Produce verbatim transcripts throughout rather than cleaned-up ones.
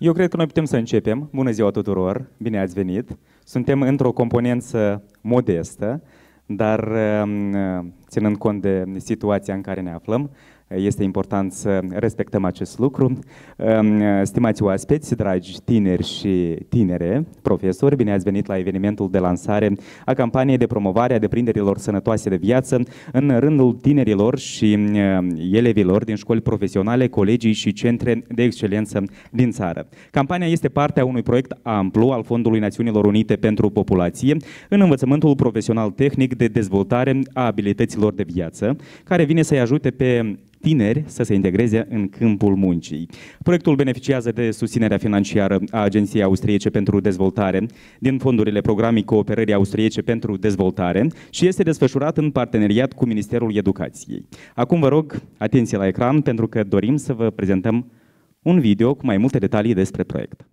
Eu cred că noi putem să începem. Bună ziua tuturor, bine ați venit. Suntem într-o componență modestă, dar ținând cont de situația în care ne aflăm, este important să respectăm acest lucru. Stimați oaspeți, dragi tineri și tinere, profesori, bine ați venit la evenimentul de lansare a campaniei de promovare a deprinderilor sănătoase de viață în rândul tinerilor și elevilor din școli profesionale, colegii și centre de excelență din țară. Campania este parte a unui proiect amplu al Fondului Națiunilor Unite pentru Populație în învățământul profesional tehnic de dezvoltare a abilităților de viață, care vine să-i ajute pe tineri să se integreze în câmpul muncii. Proiectul beneficiază de susținerea financiară a Agenției Austriece pentru Dezvoltare din fondurile Programului Cooperării Austriece pentru Dezvoltare și este desfășurat în parteneriat cu Ministerul Educației. Acum vă rog atenție la ecran pentru că dorim să vă prezentăm un video cu mai multe detalii despre proiect.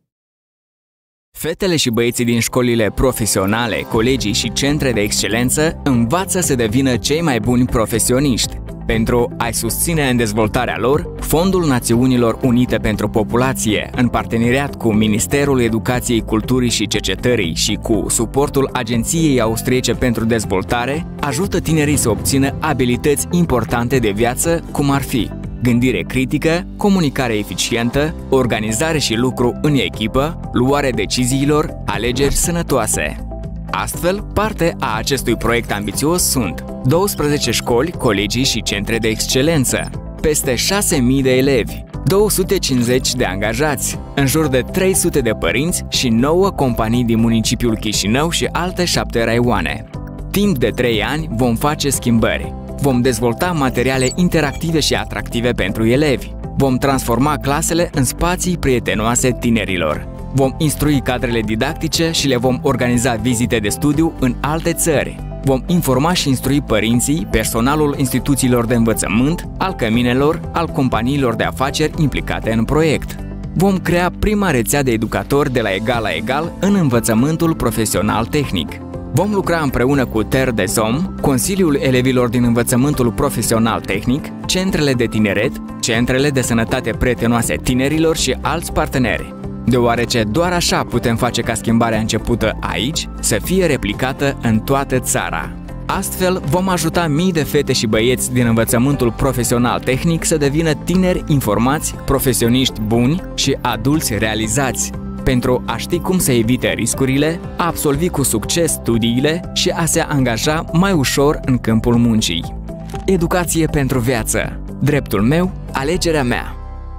Fetele și băieții din școlile profesionale, colegii și centre de excelență învață să devină cei mai buni profesioniști. Pentru a-i susține în dezvoltarea lor, Fondul Națiunilor Unite pentru Populație, în parteneriat cu Ministerul Educației, Culturii și Cercetării și cu suportul Agenției Austriece pentru Dezvoltare, ajută tinerii să obțină abilități importante de viață, cum ar fi gândire critică, comunicare eficientă, organizare și lucru în echipă, luare deciziilor, alegeri sănătoase. Astfel, parte a acestui proiect ambițios sunt douăsprezece școli, colegii și centre de excelență, peste șase mii de elevi, două sute cincizeci de angajați, în jur de trei sute de părinți și nouă companii din municipiul Chișinău și alte șapte raioane. Timp de trei ani vom face schimbări. Vom dezvolta materiale interactive și atractive pentru elevi. Vom transforma clasele în spații prietenoase tinerilor. Vom instrui cadrele didactice și le vom organiza vizite de studiu în alte țări. Vom informa și instrui părinții, personalul instituțiilor de învățământ, al căminelor, al companiilor de afaceri implicate în proiect. Vom crea prima rețea de educatori de la egal la egal în învățământul profesional tehnic. Vom lucra împreună cu Terre des Hommes, Consiliul Elevilor din Învățământul Profesional Tehnic, centrele de tineret, centrele de sănătate prietenoase tinerilor și alți parteneri. Deoarece doar așa putem face ca schimbarea începută aici să fie replicată în toată țara. Astfel, vom ajuta mii de fete și băieți din învățământul profesional tehnic să devină tineri informați, profesioniști buni și adulți realizați, pentru a ști cum să evite riscurile, a absolvi cu succes studiile și a se angaja mai ușor în câmpul muncii. Educație pentru viață. Dreptul meu, alegerea mea.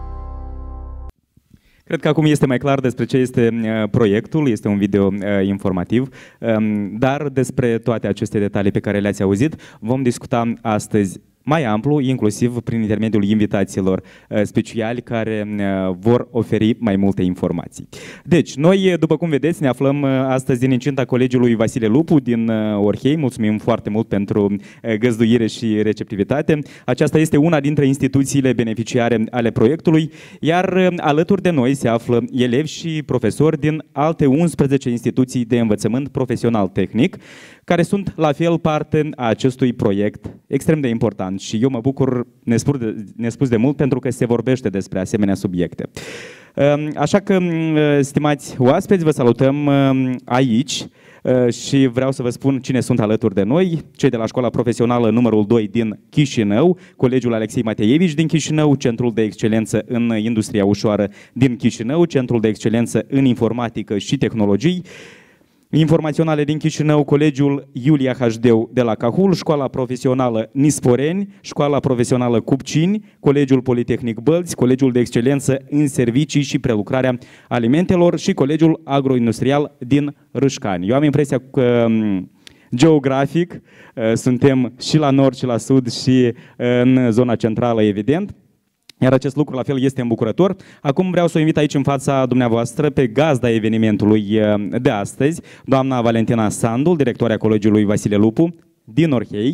Cred că acum este mai clar despre ce este proiectul, este un video informativ, dar despre toate aceste detalii pe care le-ați auzit vom discuta astăzi mai amplu, inclusiv prin intermediul invitațiilor speciali care vor oferi mai multe informații. Deci, noi, după cum vedeți, ne aflăm astăzi în incinta Colegiului Vasile Lupu din Orhei. Mulțumim foarte mult pentru găzduire și receptivitate. Aceasta este una dintre instituțiile beneficiare ale proiectului, iar alături de noi se află elevi și profesori din alte unsprezece instituții de învățământ profesional tehnic, care sunt la fel parte a acestui proiect extrem de important. Și eu mă bucur nespus de, nespus de mult pentru că se vorbește despre asemenea subiecte. Așa că, stimați oaspeți, vă salutăm aici și vreau să vă spun cine sunt alături de noi. Cei de la Școala Profesională numărul doi din Chișinău, Colegiul Alexei Mateievici din Chișinău, Centrul de Excelență în Industria Ușoară din Chișinău, Centrul de Excelență în Informatică și Tehnologii, Informaționale din Chișinău, Colegiul Iulia Hașdeu de la Cahul, Școala Profesională Nisporeni, Școala Profesională Cupcini, Colegiul Politehnic Bălți, Colegiul de Excelență în Servicii și Prelucrarea Alimentelor și Colegiul Agroindustrial din Râșcani. Eu am impresia că geografic suntem și la nord și la sud și în zona centrală, evident. Iar acest lucru la fel este îmbucurător. Acum vreau să o invit aici în fața dumneavoastră pe gazda evenimentului de astăzi, doamna Valentina Sandul, directoarea Colegiului Vasile Lupu din Orhei.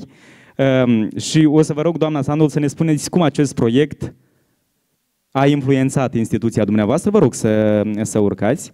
Și o să vă rog, doamna Sandul, să ne spuneți cum acest proiect a influențat instituția dumneavoastră. Vă rog să, să urcați.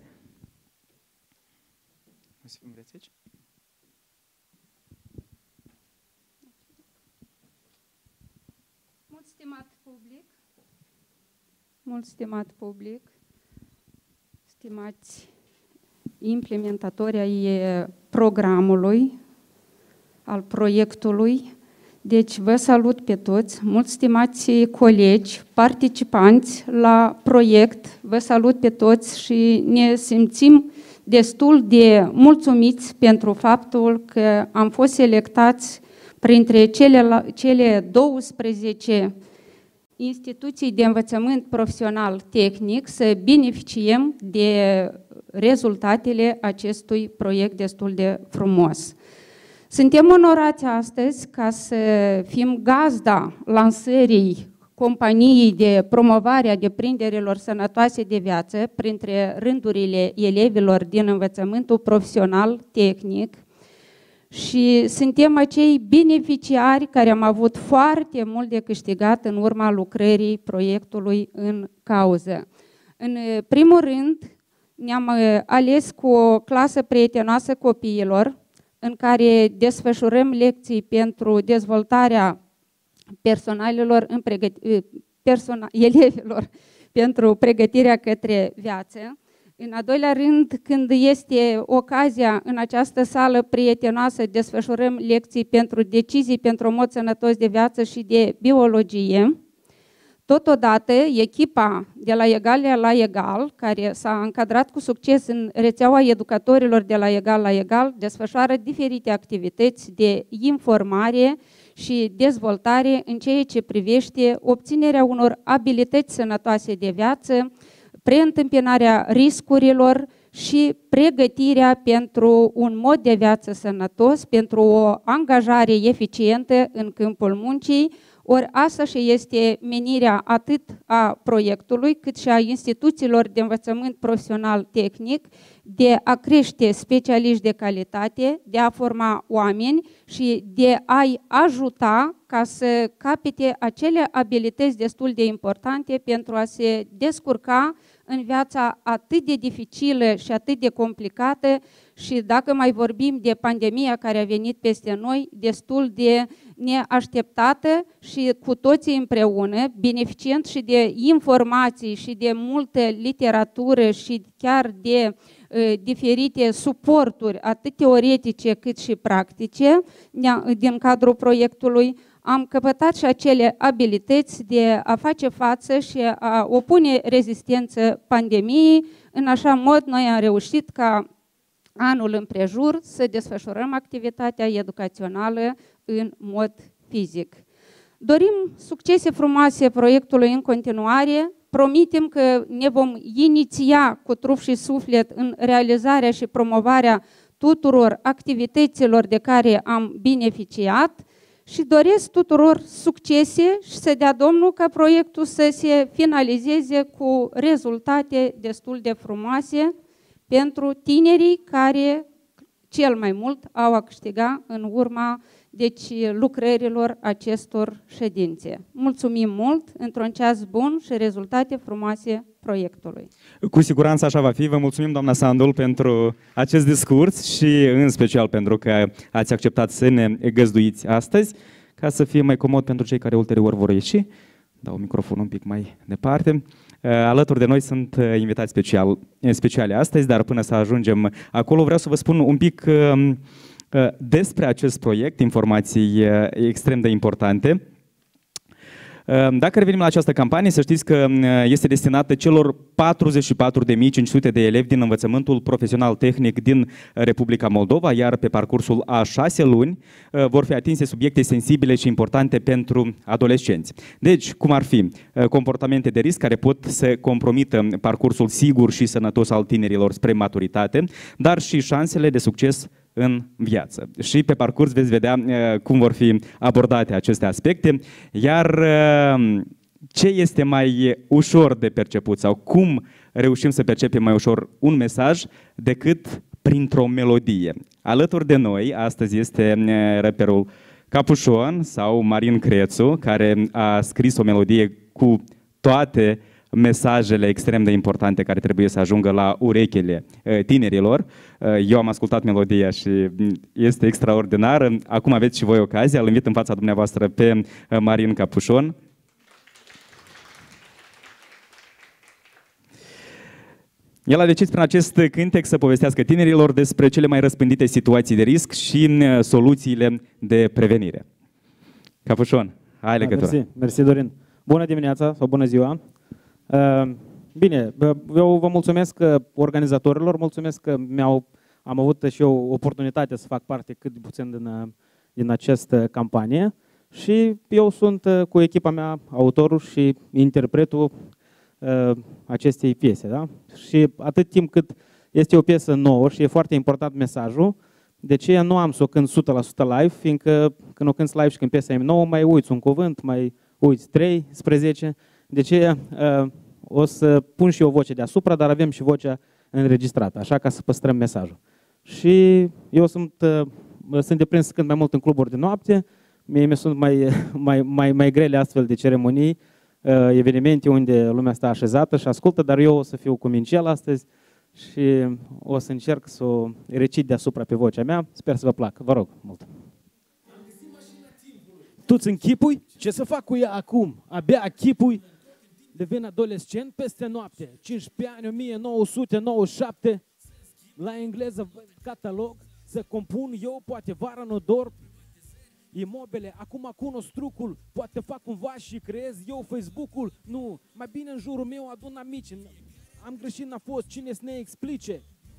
Mult stimat public, Stimați implementatori ai programului, al proiectului, deci vă salut pe toți, mulți stimați colegi, participanți la proiect, vă salut pe toți și ne simțim destul de mulțumiți pentru faptul că am fost selectați printre cele, cele douăsprezece instituții de învățământ profesional tehnic să beneficiem de rezultatele acestui proiect destul de frumos. Suntem onorați astăzi ca să fim gazda lansării companiei de promovare a deprinderilor sănătoase de viață printre rândurile elevilor din învățământul profesional tehnic și suntem acei beneficiari care am avut foarte mult de câștigat în urma lucrării proiectului în cauză. În primul rând, ne-am ales cu o clasă prietenoasă copiilor, în care desfășurăm lecții pentru dezvoltarea personalilor în pregăti- persona- elevilor pentru pregătirea către viață. În al doilea rând, când este ocazia în această sală prietenoasă, desfășurăm lecții pentru decizii pentru un mod sănătos de viață și de biologie. Totodată, echipa de la Egal la Egal, care s-a încadrat cu succes în rețeaua educatorilor de la Egal la Egal, desfășoară diferite activități de informare și dezvoltare în ceea ce privește obținerea unor abilități sănătoase de viață, preîntâmpinarea riscurilor și pregătirea pentru un mod de viață sănătos, pentru o angajare eficientă în câmpul muncii. Ori asta și este menirea atât a proiectului, cât și a instituțiilor de învățământ profesional tehnic, de a crește specialiști de calitate, de a forma oameni și de a-i ajuta ca să capete acele abilități destul de importante pentru a se descurca în viața atât de dificilă și atât de complicată și dacă mai vorbim de pandemia care a venit peste noi, destul de neașteptată și cu toții împreună, beneficiind și de informații și de multă literatură și chiar de uh, diferite suporturi, atât teoretice cât și practice, din cadrul proiectului, am căpătat și acele abilități de a face față și a opune rezistență pandemiei. În așa mod, noi am reușit ca anul împrejur să desfășurăm activitatea educațională în mod fizic. Dorim succese frumoase proiectului în continuare, promitem că ne vom iniția cu trup și suflet în realizarea și promovarea tuturor activităților de care am beneficiat și doresc tuturor succese și să dea Domnul ca proiectul să se finalizeze cu rezultate destul de frumoase pentru tinerii care cel mai mult au a câștiga în urma deci, lucrărilor acestor ședințe. Mulțumim mult, într-un ceas bun și rezultate frumoase proiectului. Cu siguranță așa va fi. Vă mulțumim, doamna Sandul, pentru acest discurs și în special pentru că ați acceptat să ne găzduiți astăzi, ca să fie mai comod pentru cei care ulterior vor ieși. Dau microfonul un pic mai departe. Alături de noi sunt invitați special, speciale astăzi, dar până să ajungem acolo vreau să vă spun un pic despre acest proiect, informații extrem de importante. Dacă revenim la această campanie, să știți că este destinată celor patruzeci și patru de mii cinci sute de elevi din învățământul profesional tehnic din Republica Moldova, iar pe parcursul a șase luni vor fi atinse subiecte sensibile și importante pentru adolescenți. Deci, cum ar fi comportamente de risc care pot să compromită parcursul sigur și sănătos al tinerilor spre maturitate, dar și șansele de succes în viață. Și pe parcurs veți vedea uh, cum vor fi abordate aceste aspecte, iar uh, ce este mai ușor de perceput sau cum reușim să percepem mai ușor un mesaj decât printr-o melodie. Alături de noi astăzi este uh, rapperul Capușon sau Marin Crețu, care a scris o melodie cu toate mesajele extrem de importante care trebuie să ajungă la urechile tinerilor. Eu am ascultat melodia și este extraordinară. Acum aveți și voi ocazia. Îl invit în fața dumneavoastră pe Marin Capușon. El a decis prin acest cântec să povestească tinerilor despre cele mai răspândite situații de risc și soluțiile de prevenire. Capușon, ai legătură. Mersi, mersi Dorin. Bună dimineața sau bună ziua. Bine, eu vă mulțumesc organizatorilor, mulțumesc că mi-au, am avut și eu oportunitatea să fac parte cât de puțin din, din această campanie și eu sunt cu echipa mea autorul și interpretul acestei piese. Da? Și atât timp cât este o piesă nouă și e foarte important mesajul, de ce nu am să o cânt o sută la sută live, fiindcă când o cânti live și când piesa e nouă, mai uiți un cuvânt, mai uiți trei spre zece, de ce o să pun și eu voce deasupra, dar avem și vocea înregistrată, așa ca să păstrăm mesajul. Și eu sunt, sunt deprins să cânt mai mult în cluburi de noapte, mie mi sunt mai, mai, mai, mai grele astfel de ceremonii, evenimente unde lumea stă așezată și ascultă, dar eu o să fiu cu mincel astăzi și o să încerc să o recit deasupra pe vocea mea. Sper să vă placă. Vă rog mult. Tu-ți închipui ce să fac cu ea acum? Abia chipui, devin adolescent peste noapte. cincisprezece ani, o mie nouă sute nouăzeci și șapte, la engleză catalog, să compun eu, poate vară nu dorm, imobile, acum cunosc trucul, poate fac un vas și creez eu Facebook-ul. Nu, mai bine în jurul meu adun amici. Am greșit, n-a fost cine să ne explice.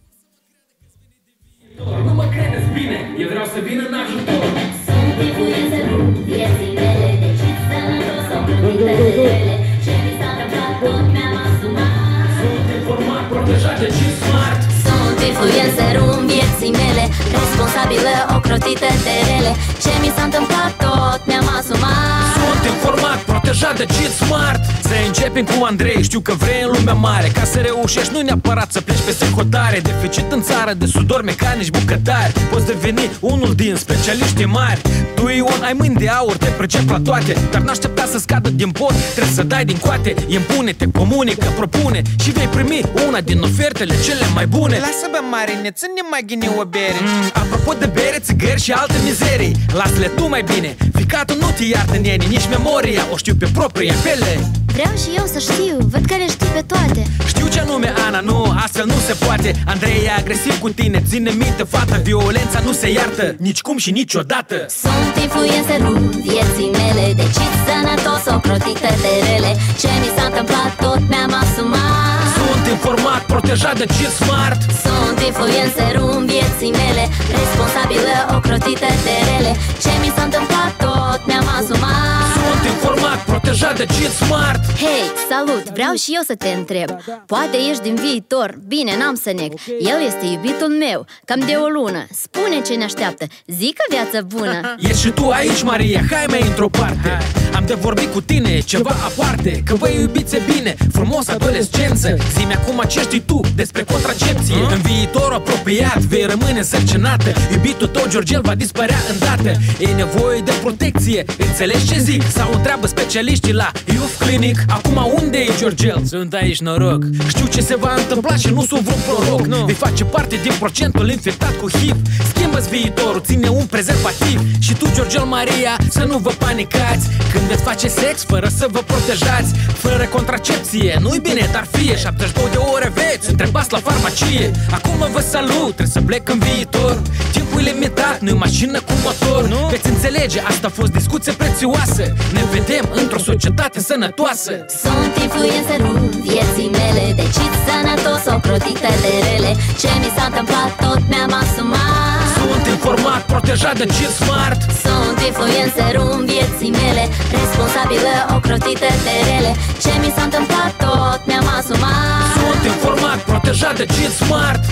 Nu mă credeți bine, eu vreau să vin în ajutor. Sunt influencerul vieții mele, decid sănătos sau plătite de ele. Ce mi s-a întâmplat tot mi-am asumat. Sunt informat, protejat de cinci smart. Sunt influencerul vieții mele, responsabilă, ocrotită de rele. Ce mi s-a întâmplat tot mi-am asumat. Sunt informat, protejat de cinci smart. Să începem cu Andrei, știu că vrei în lumea mare. Ca să reușești, nu neapărat să pleci peste hotare. Deficit în țară de sudor, mecanici, bucătari. Poți deveni unul din specialiștii mari. Tu, Ion, ai mâini de aur, te pricep la toate. Dar n-aștepta să scadă din pod, trebuie să dai din coate. Impune-te, comunică, propune și vei primi una din ofertele cele mai bune. Lasă bă, Marine, ține mai ghini o bere. mm, Apropo de bere, țigări și alte mizerii, lasă-le tu mai bine. Ficatul nu te iartă neni, nici memoria, o știu pe propria pele. Vreau și eu să știu, văd că le știi pe toate. Știu ce anume, Ana, nu, astfel nu se poate. Andrei e agresiv cu tine, ține minte, fata. Violența nu se iartă, nici cum și niciodată. Sunt influencerul vieții mele, decid sănătos, ocrotită de rele. Ce mi s-a întâmplat tot mi-am asumat. Sunt informat, protejat de cinci smart. Sunt influencerul vieții mele, responsabilă, ocrotită de rele. Ce mi s-a întâmplat tot mi-am asumat. Sunt informat, protejat de cinci smart. Hei, salut! Vreau și eu să te întreb. Poate ești din viitor, bine, n-am să neg. El este iubitul meu, cam de o lună. Spune ce ne așteaptă, zică viață bună. Ești și tu aici, Maria, hai mai într-o parte. Am de vorbit cu tine, ceva aparte. Că vă iubiți bine, frumos adolescență. Zi-mi acum ce știi tu despre contracepție. În viitor apropiat vei rămâne însărcinată. Iubitul tău, Georgel, va dispărea îndată. E nevoie de protecție, înțelegi ce zic? Sau întreabă specialiștii la Youth Clinic. Acum unde e Georgel? Sunt aici, noroc. Știu ce se va întâmpla și nu sunt vreun proroc, no. Vei face parte din procentul infectat cu H I V. Schimbă-ți viitorul, ține un prezervativ. Și tu, Georgel, Maria, să nu vă panicați când veți face sex fără să vă protejați. Fără contracepție, nu-i bine, dar fie șaptezeci și două de ore veți, întrebați la farmacie. Acum vă salut, trebuie să plec în viitor. Timpul e limitat, nu-i mașină cu motor, nu? Veți înțelege, asta a fost discuție prețioasă. Ne vedem într-o societate sănătoasă. Sunt influencerul vieții mele, decid sănătos, ocrotită de rele. Ce mi s-a întâmplat tot mi-am asumat. Sunt informat, protejat de cinci smart. Sunt influencerul vieții mele, responsabilă, ocrotită de rele. Ce mi s-a întâmplat tot mi-am asumat. Sunt informat, protejat de cinci smart.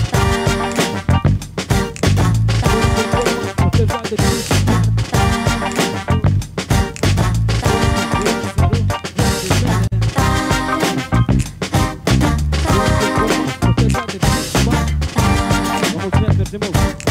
Protejat de cinci smart.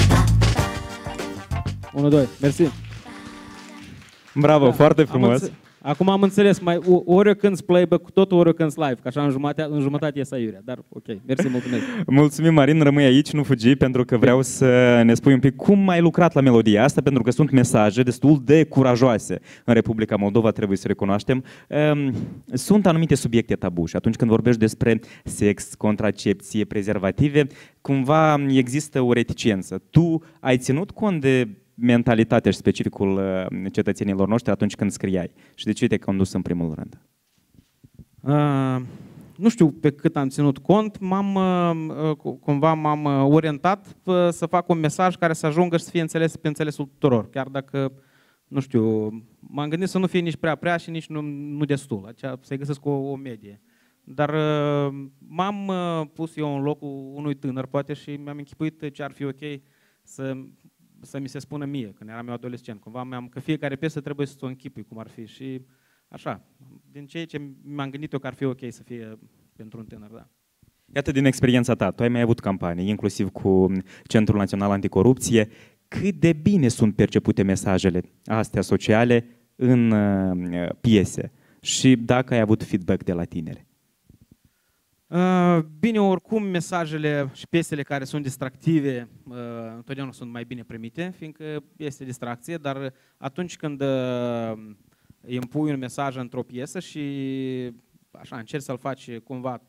unu, doi, mersi. Bravo, Da, foarte am frumos. înțe- Acum am înțeles, mai, ori eu cânt playback, tot ori eu cânt live, că așa în jumătate, în jumătate ies aiurea, dar ok, mersi, mulțumesc. Mulțumim, Marin, rămâi aici, nu fugi, pentru că vreau să ne spui un pic cum ai lucrat la melodia asta, pentru că sunt mesaje destul de curajoase în Republica Moldova, trebuie să recunoaștem. Sunt anumite subiecte tabu și atunci când vorbești despre sex, contracepție, prezervative, cumva există o reticență. Tu ai ținut cont de mentalitatea și specificul cetățenilor noștri atunci când scriai? Și de ce te-ai condus în primul rând? Uh, nu știu pe cât am ținut cont, m-am, uh, cumva m-am orientat uh, să fac un mesaj care să ajungă și să fie înțeles pe înțelesul tuturor. Chiar dacă, nu știu, m-am gândit să nu fie nici prea prea și nici nu, nu destul, aceea, să-i găsesc o, o medie. Dar uh, m-am uh, pus eu în locul unui tânăr, poate, și mi-am închipuit ce ar fi ok să... să mi se spună mie, când eram eu adolescent, cumva mi-am, că fiecare piesă trebuie să o închipui cum ar fi și așa, din ceea ce mi-am gândit eu că ar fi ok să fie pentru un tânăr, da. Iată, din experiența ta, tu ai mai avut campanii, inclusiv cu Centrul Național Anticorupție, cât de bine sunt percepute mesajele astea sociale în uh, piese și dacă ai avut feedback de la tineri? Bine, oricum mesajele și piesele care sunt distractive întotdeauna sunt mai bine primite, fiindcă este distracție, dar atunci când îi împui un mesaj într-o piesă și așa încerci să-l faci cumva,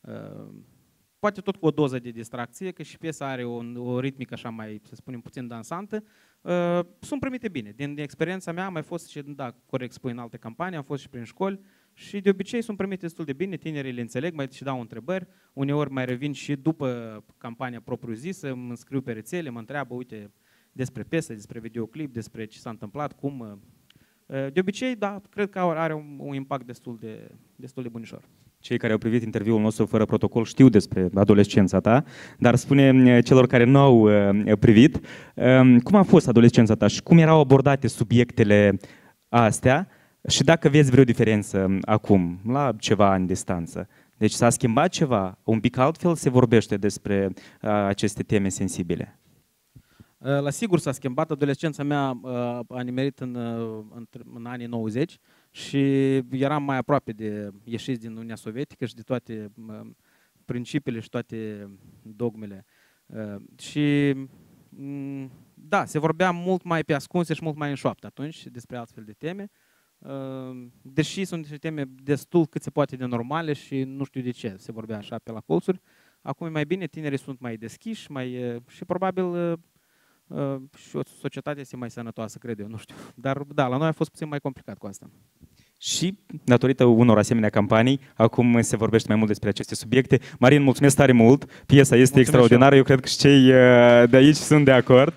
poate tot cu o doză de distracție, că și piesa are o, o ritmică așa mai, să spunem, puțin dansantă, sunt primite bine. Din experiența mea am mai fost și, da, corect spui, în alte campanii, am fost și prin școli, și de obicei sunt primite destul de bine, tinerii le înțeleg, mai și dau întrebări, uneori mai revin și după campania propriu-zisă, mă înscriu pe rețele, mă întreabă, uite, despre piesă, despre videoclip, despre ce s-a întâmplat, cum. De obicei, da, cred că are un, un impact destul de, destul de bunișor. Cei care au privit interviul nostru fără protocol știu despre adolescența ta, dar spune celor care nu au privit, cum a fost adolescența ta și cum erau abordate subiectele astea, și dacă vezi vreo diferență acum, la ceva ani distanță. Deci s-a schimbat ceva, un pic altfel se vorbește despre uh, aceste teme sensibile. La sigur s-a schimbat, adolescența mea uh, a nimerit în, în, în anii nouăzeci și eram mai aproape de ieșiți din Uniunea Sovietică și de toate uh, principiile și toate dogmele. Uh, și um, da, se vorbea mult mai pe ascunse și mult mai în șoaptă atunci despre altfel de teme. Deși sunt niște teme destul cât se poate de normale și nu știu de ce se vorbea așa pe la colțuri, acum e mai bine, tinerii sunt mai deschiși mai, și probabil și o societate este mai sănătoasă, cred eu, nu știu. Dar da, la noi a fost puțin mai complicat cu asta. Și datorită unor asemenea campanii, acum se vorbește mai mult despre aceste subiecte. Marin, mulțumesc tare mult, piesa este mulțumesc extraordinară, eu. eu cred că și cei de aici sunt de acord.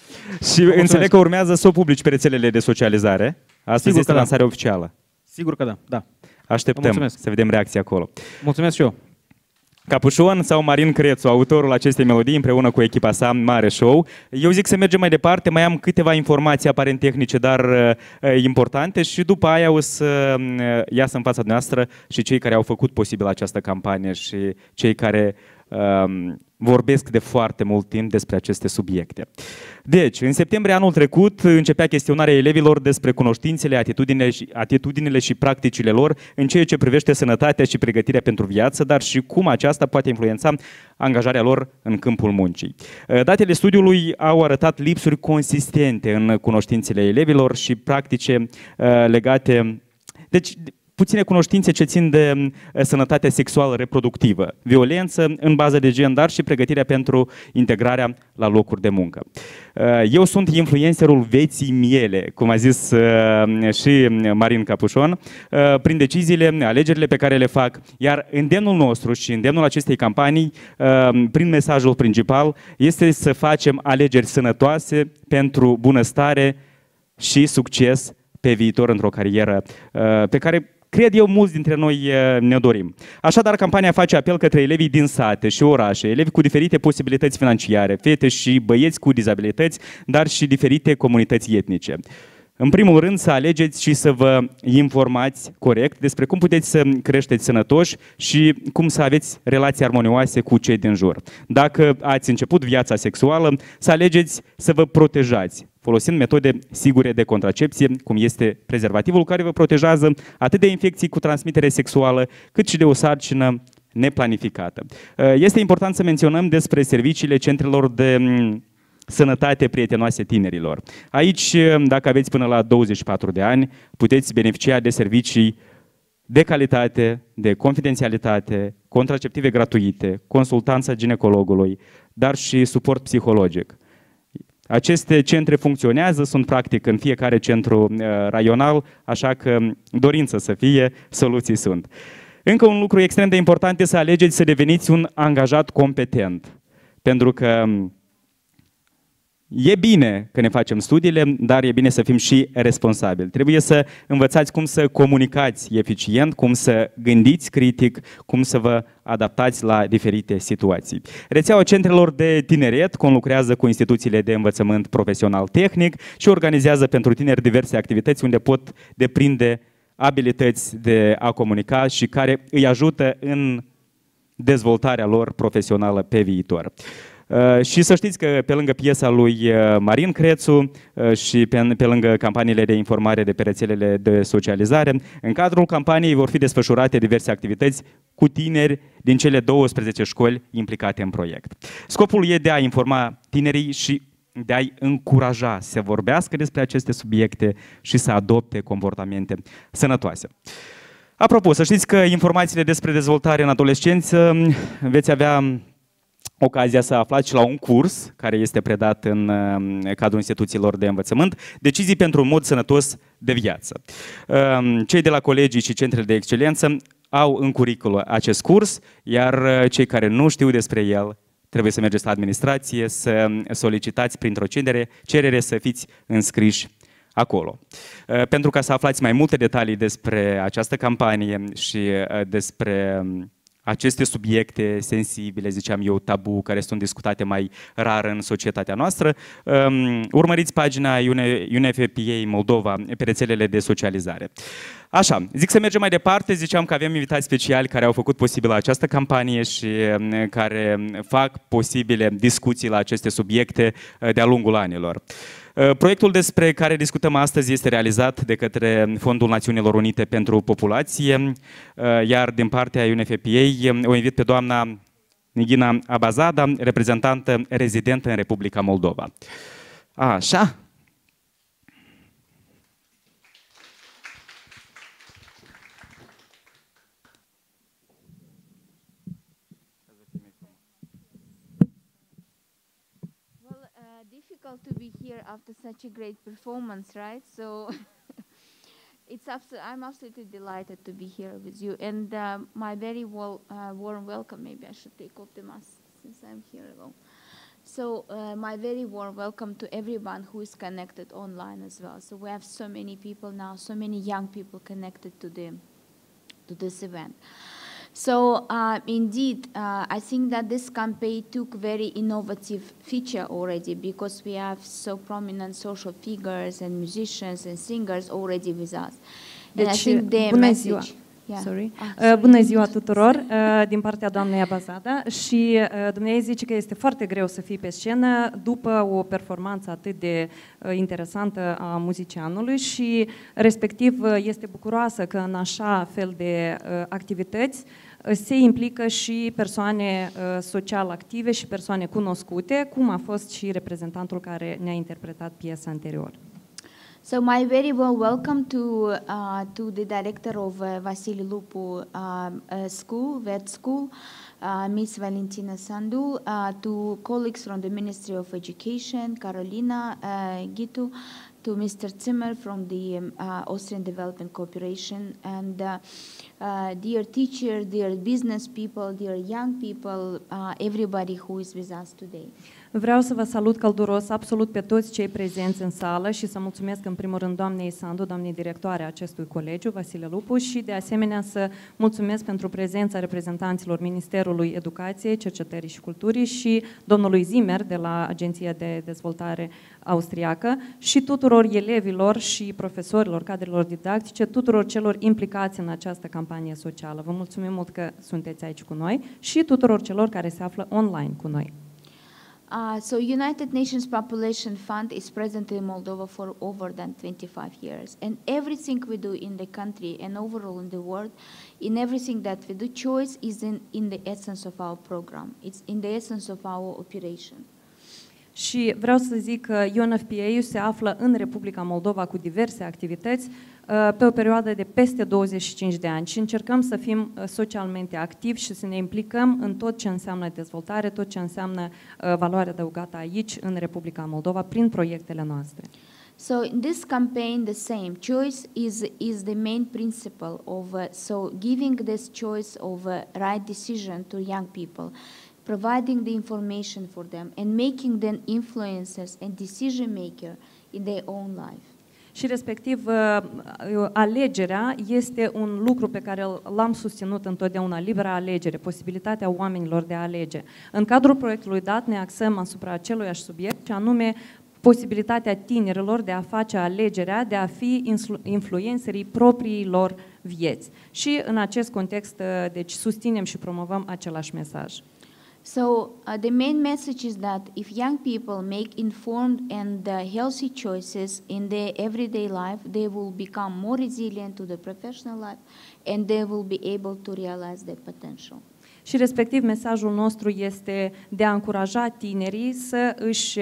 Și mulțumesc. Înțeleg că urmează să o publici pe rețelele de socializare. Astăzi Sigur este lansarea da. oficială. Sigur că da, da. Așteptăm să vedem reacția acolo. Mulțumesc și eu. Capușon sau Marin Crețu, autorul acestei melodii, împreună cu echipa sa, mare show. Eu zic să mergem mai departe, mai am câteva informații aparent tehnice, dar uh, importante și după aia o să uh, iasă în fața noastră și cei care au făcut posibil această campanie și cei care uh, vorbesc de foarte mult timp despre aceste subiecte. Deci, în septembrie anul trecut începea chestionarea elevilor despre cunoștințele, atitudinile și, atitudinile și practicile lor în ceea ce privește sănătatea și pregătirea pentru viață, dar și cum aceasta poate influența angajarea lor în câmpul muncii. Datele studiului au arătat lipsuri consistente în cunoștințele elevilor și practice legate... Deci, puține cunoștințe ce țin de sănătatea sexuală reproductivă, violență în bază de gen, dar și pregătirea pentru integrarea la locuri de muncă. Eu sunt influencerul vieții miele, cum a zis și Marin Capușon, prin deciziile, alegerile pe care le fac, iar îndemnul nostru și îndemnul acestei campanii, prin mesajul principal, este să facem alegeri sănătoase pentru bunăstare și succes pe viitor într-o carieră pe care cred eu, mulți dintre noi ne dorim. Așadar, campania face apel către elevii din sate și orașe, elevi cu diferite posibilități financiare, fete și băieți cu dizabilități, dar și diferite comunități etnice. În primul rând, să alegeți și să vă informați corect despre cum puteți să creșteți sănătoși și cum să aveți relații armonioase cu cei din jur. Dacă ați început viața sexuală, să alegeți să vă protejați folosind metode sigure de contracepție, cum este prezervativul, care vă protejează atât de infecții cu transmitere sexuală, cât și de o sarcină neplanificată. Este important să menționăm despre serviciile centrelor de sănătate prietenoase tinerilor. Aici, dacă aveți până la douăzeci și patru de ani, puteți beneficia de servicii de calitate, de confidențialitate, contraceptive gratuite, consultanța ginecologului, dar și suport psihologic. Aceste centre funcționează, sunt practic în fiecare centru uh, raional, așa că dorință să fie, soluții sunt. Încă un lucru extrem de important este să alegeți să deveniți un angajat competent, pentru că e bine că ne facem studiile, dar e bine să fim și responsabili. Trebuie să învățați cum să comunicați eficient, cum să gândiți critic, cum să vă adaptați la diferite situații. Rețeaua centrelor de tineret conlucrează cu instituțiile de învățământ profesional tehnic și organizează pentru tineri diverse activități unde pot deprinde abilități de a comunica și care îi ajută în dezvoltarea lor profesională pe viitor. Uh, și să știți că pe lângă piesa lui Marin Crețu uh, și pe, pe lângă campaniile de informare de pe rețelele de socializare, în cadrul campaniei vor fi desfășurate diverse activități cu tineri din cele douăsprezece școli implicate în proiect. Scopul e de a informa tinerii și de a-i încuraja să vorbească despre aceste subiecte și să adopte comportamente sănătoase. Apropo, să știți că informațiile despre dezvoltare în adolescență veți avea ocazia să aflați și la un curs care este predat în cadrul instituțiilor de învățământ, Decizii pentru un mod sănătos de viață. Cei de la colegii și centrele de excelență au în curriculum acest curs, iar cei care nu știu despre el trebuie să mergeți la administrație, să solicitați printr-o cerere, cerere să fiți înscriși acolo. Pentru ca să aflați mai multe detalii despre această campanie și despre aceste subiecte sensibile, ziceam eu, tabu, care sunt discutate mai rar în societatea noastră, um, urmăriți pagina U N F P A Moldova pe rețelele de socializare. Așa, zic să mergem mai departe, ziceam că avem invitați speciali care au făcut posibilă această campanie și um, care fac posibile discuții la aceste subiecte uh, de-a lungul anilor. Proiectul despre care discutăm astăzi este realizat de către Fondul Națiunilor Unite pentru Populație, iar din partea U N F P A o invit pe doamna Nighina Abazada, reprezentantă rezidentă în Republica Moldova. Așa. To be here after such a great performance, right? So it's absolutely, I'm absolutely delighted to be here with you, and uh, my very well, uh, warm welcome. Maybe I should take off the mask since I'm here alone. So uh, my very warm welcome to everyone who is connected online as well. So we have so many people now, so many young people connected to the to this event. So uh, indeed, uh, I think that this campaign took very innovative feature already, because we have so prominent social figures and musicians and singers already with us. Deci, and I think the bună message. Ziua. Yeah. Sorry. Ah, sorry. Bună ziua tuturor, din partea doamnei Abazada, și dumneavoastră zice că este foarte greu să fii pe scenă după o performanță atât de interesantă a muzicianului și respectiv este bucuroasă că în așa fel de activități se implică și persoane social active și persoane cunoscute, cum a fost și reprezentantul care ne-a interpretat piesa anterior. So my very well welcome to uh, to the director of uh, Vasile Lupu uh, uh, School, Vet School, uh, Miss Valentina Sandu, uh, to colleagues from the Ministry of Education, Carolina uh, Gitu, to Mister Zimmer from the um, uh, Austrian Development Cooperation, and uh, uh, dear teachers, dear business people, dear young people, uh, everybody who is with us today. Vreau să vă salut călduros absolut pe toți cei prezenți în sală și să mulțumesc în primul rând doamnei Sandu, doamnei directoare a acestui colegiu, Vasile Lupu, și de asemenea să mulțumesc pentru prezența reprezentanților Ministerului Educației, Cercetării și Culturii și domnului Zimmer de la Agenția de Dezvoltare Austriacă și tuturor elevilor și profesorilor, cadrelor didactice, tuturor celor implicați în această campanie socială. Vă mulțumim mult că sunteți aici cu noi și tuturor celor care se află online cu noi. Uh, so United Nations Population Fund is present in Moldova for over than twenty-five years. And everything we do in the country and overall in the world, in everything that we do, choice is in, in the essence of our program. It's in the essence of our operation. Și vreau să zic că U N F P A se află în Republica Moldova cu diverse activități pe o perioadă de peste douăzeci și cinci de ani și încercăm să fim socialmente activi și să ne implicăm în tot ce înseamnă dezvoltare, tot ce înseamnă valoare adăugată aici, în Republica Moldova, prin proiectele noastre. So in this campaign, the same choice is is the main principle of uh, so giving this choice of a right decision to young people, providing the information for them and making them influencers and decision maker in their own life. Și respectiv alegerea este un lucru pe care l-am susținut întotdeauna, libera alegere, posibilitatea oamenilor de a alege. În cadrul proiectului dat ne axăm asupra aceluiași subiect, și anume posibilitatea tinerilor de a face alegerea, de a fi influencerii propriilor vieți. Și în acest context, deci, susținem și promovăm același mesaj. So uh, the main message is that if young people make informed and uh, healthy choices in their everyday life, they will become more resilient to the professional life and they will be able to realize their potential. Și respectiv mesajul nostru este de a încuraja tinerii să își,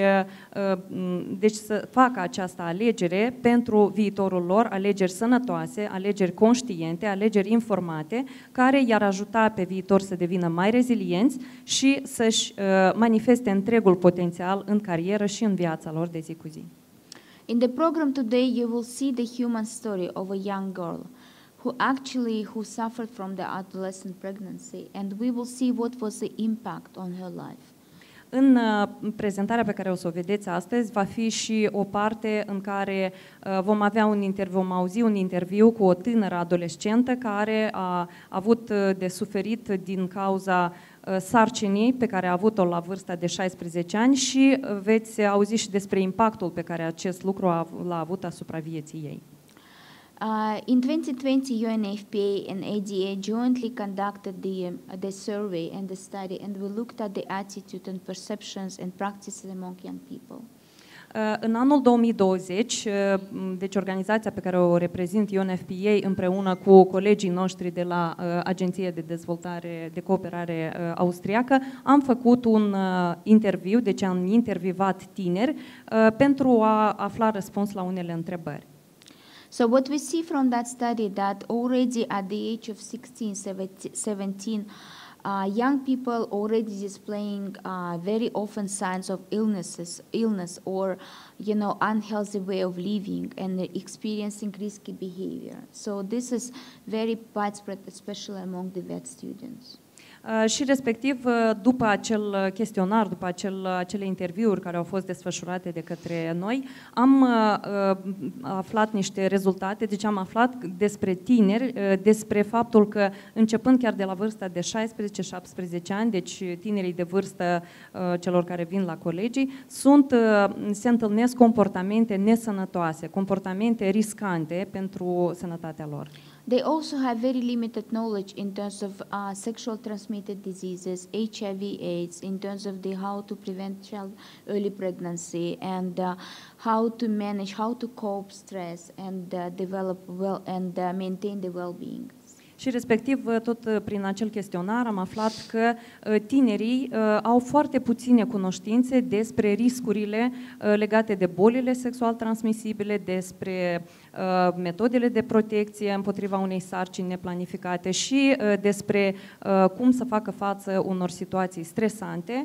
deci să facă această alegere pentru viitorul lor, alegeri sănătoase, alegeri conștiente, alegeri informate, care i-ar ajuta pe viitor să devină mai rezilienți și să-și manifeste întregul potențial în carieră și în viața lor de zi cu zi. In the program today you will see the human story of a young girl who actually who suffered from the adolescent pregnancy, and we will see what was the impact on her life. În prezentarea pe care o să o vedeți astăzi va fi și o parte în care vom avea un interviu, vom auzi un interviu cu o tânără adolescentă care a avut de suferit din cauza sarcinii pe care a avut-o la vârsta de șaisprezece ani și veți auzi și despre impactul pe care acest lucru l-a avut asupra vieții ei. Uh, in twenty twenty, U N F P A and A D A jointly conducted the, um, the survey and the study, and we looked at the attitude and perceptions and practices among young people. Uh, în anul două mii douăzeci, uh, deci organizația pe care o reprezint, U N F P A, împreună cu colegii noștri de la uh, Agenția de Dezvoltare, de Cooperare uh, Austriacă, am făcut un uh, interviu, deci am intervievat tineri uh, pentru a afla răspuns la unele întrebări. So what we see from that study that already at the age of sixteen, seventeen, uh, young people already displaying uh, very often signs of illnesses, illness or, you know, unhealthy way of living and experiencing risky behavior. So this is very widespread, especially among the vet students. Uh, și respectiv, după acel chestionar, după acel, acele interviuri care au fost desfășurate de către noi, am uh, aflat niște rezultate, deci am aflat despre tineri, uh, despre faptul că începând chiar de la vârsta de șaisprezece șaptesprezece ani, deci tinerii de vârstă uh, celor care vin la colegii, sunt, uh, se întâlnesc comportamente nesănătoase, comportamente riscante pentru sănătatea lor. They also have very limited knowledge in terms of uh, sexual transmitted diseases, H I V AIDS, in terms of the how to prevent child early pregnancy and uh, how to manage, how to cope stress and uh, develop well and uh, maintain the well-being. Și respectiv, tot prin acel chestionar am aflat că tinerii au foarte puține cunoștințe despre riscurile legate de bolile sexual transmisibile, despre metodele de protecție împotriva unei sarcini neplanificate și despre cum să facă față unor situații stresante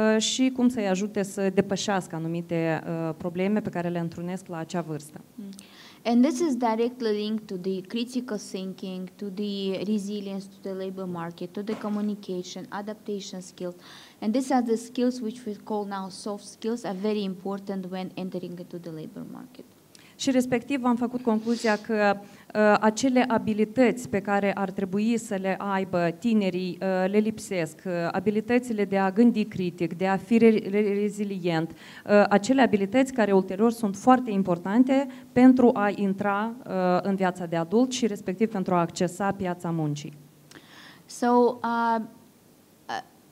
și cum să-i ajute să depășească anumite probleme pe care le întrunesc la acea vârstă. Mm. And this is directly linked to the critical thinking, to the resilience to the labor market, to the communication, adaptation skills. And these are the skills which we call now soft skills, are very important when entering into the labor market. Și respectiv am făcut concluzia că uh, acele abilități pe care ar trebui să le aibă tinerii uh, le lipsesc, uh, abilitățile de a gândi critic, de a fi re rezilient, uh, acele abilități care ulterior sunt foarte importante pentru a intra uh, în viața de adult și respectiv pentru a accesa piața muncii. So, uh, uh,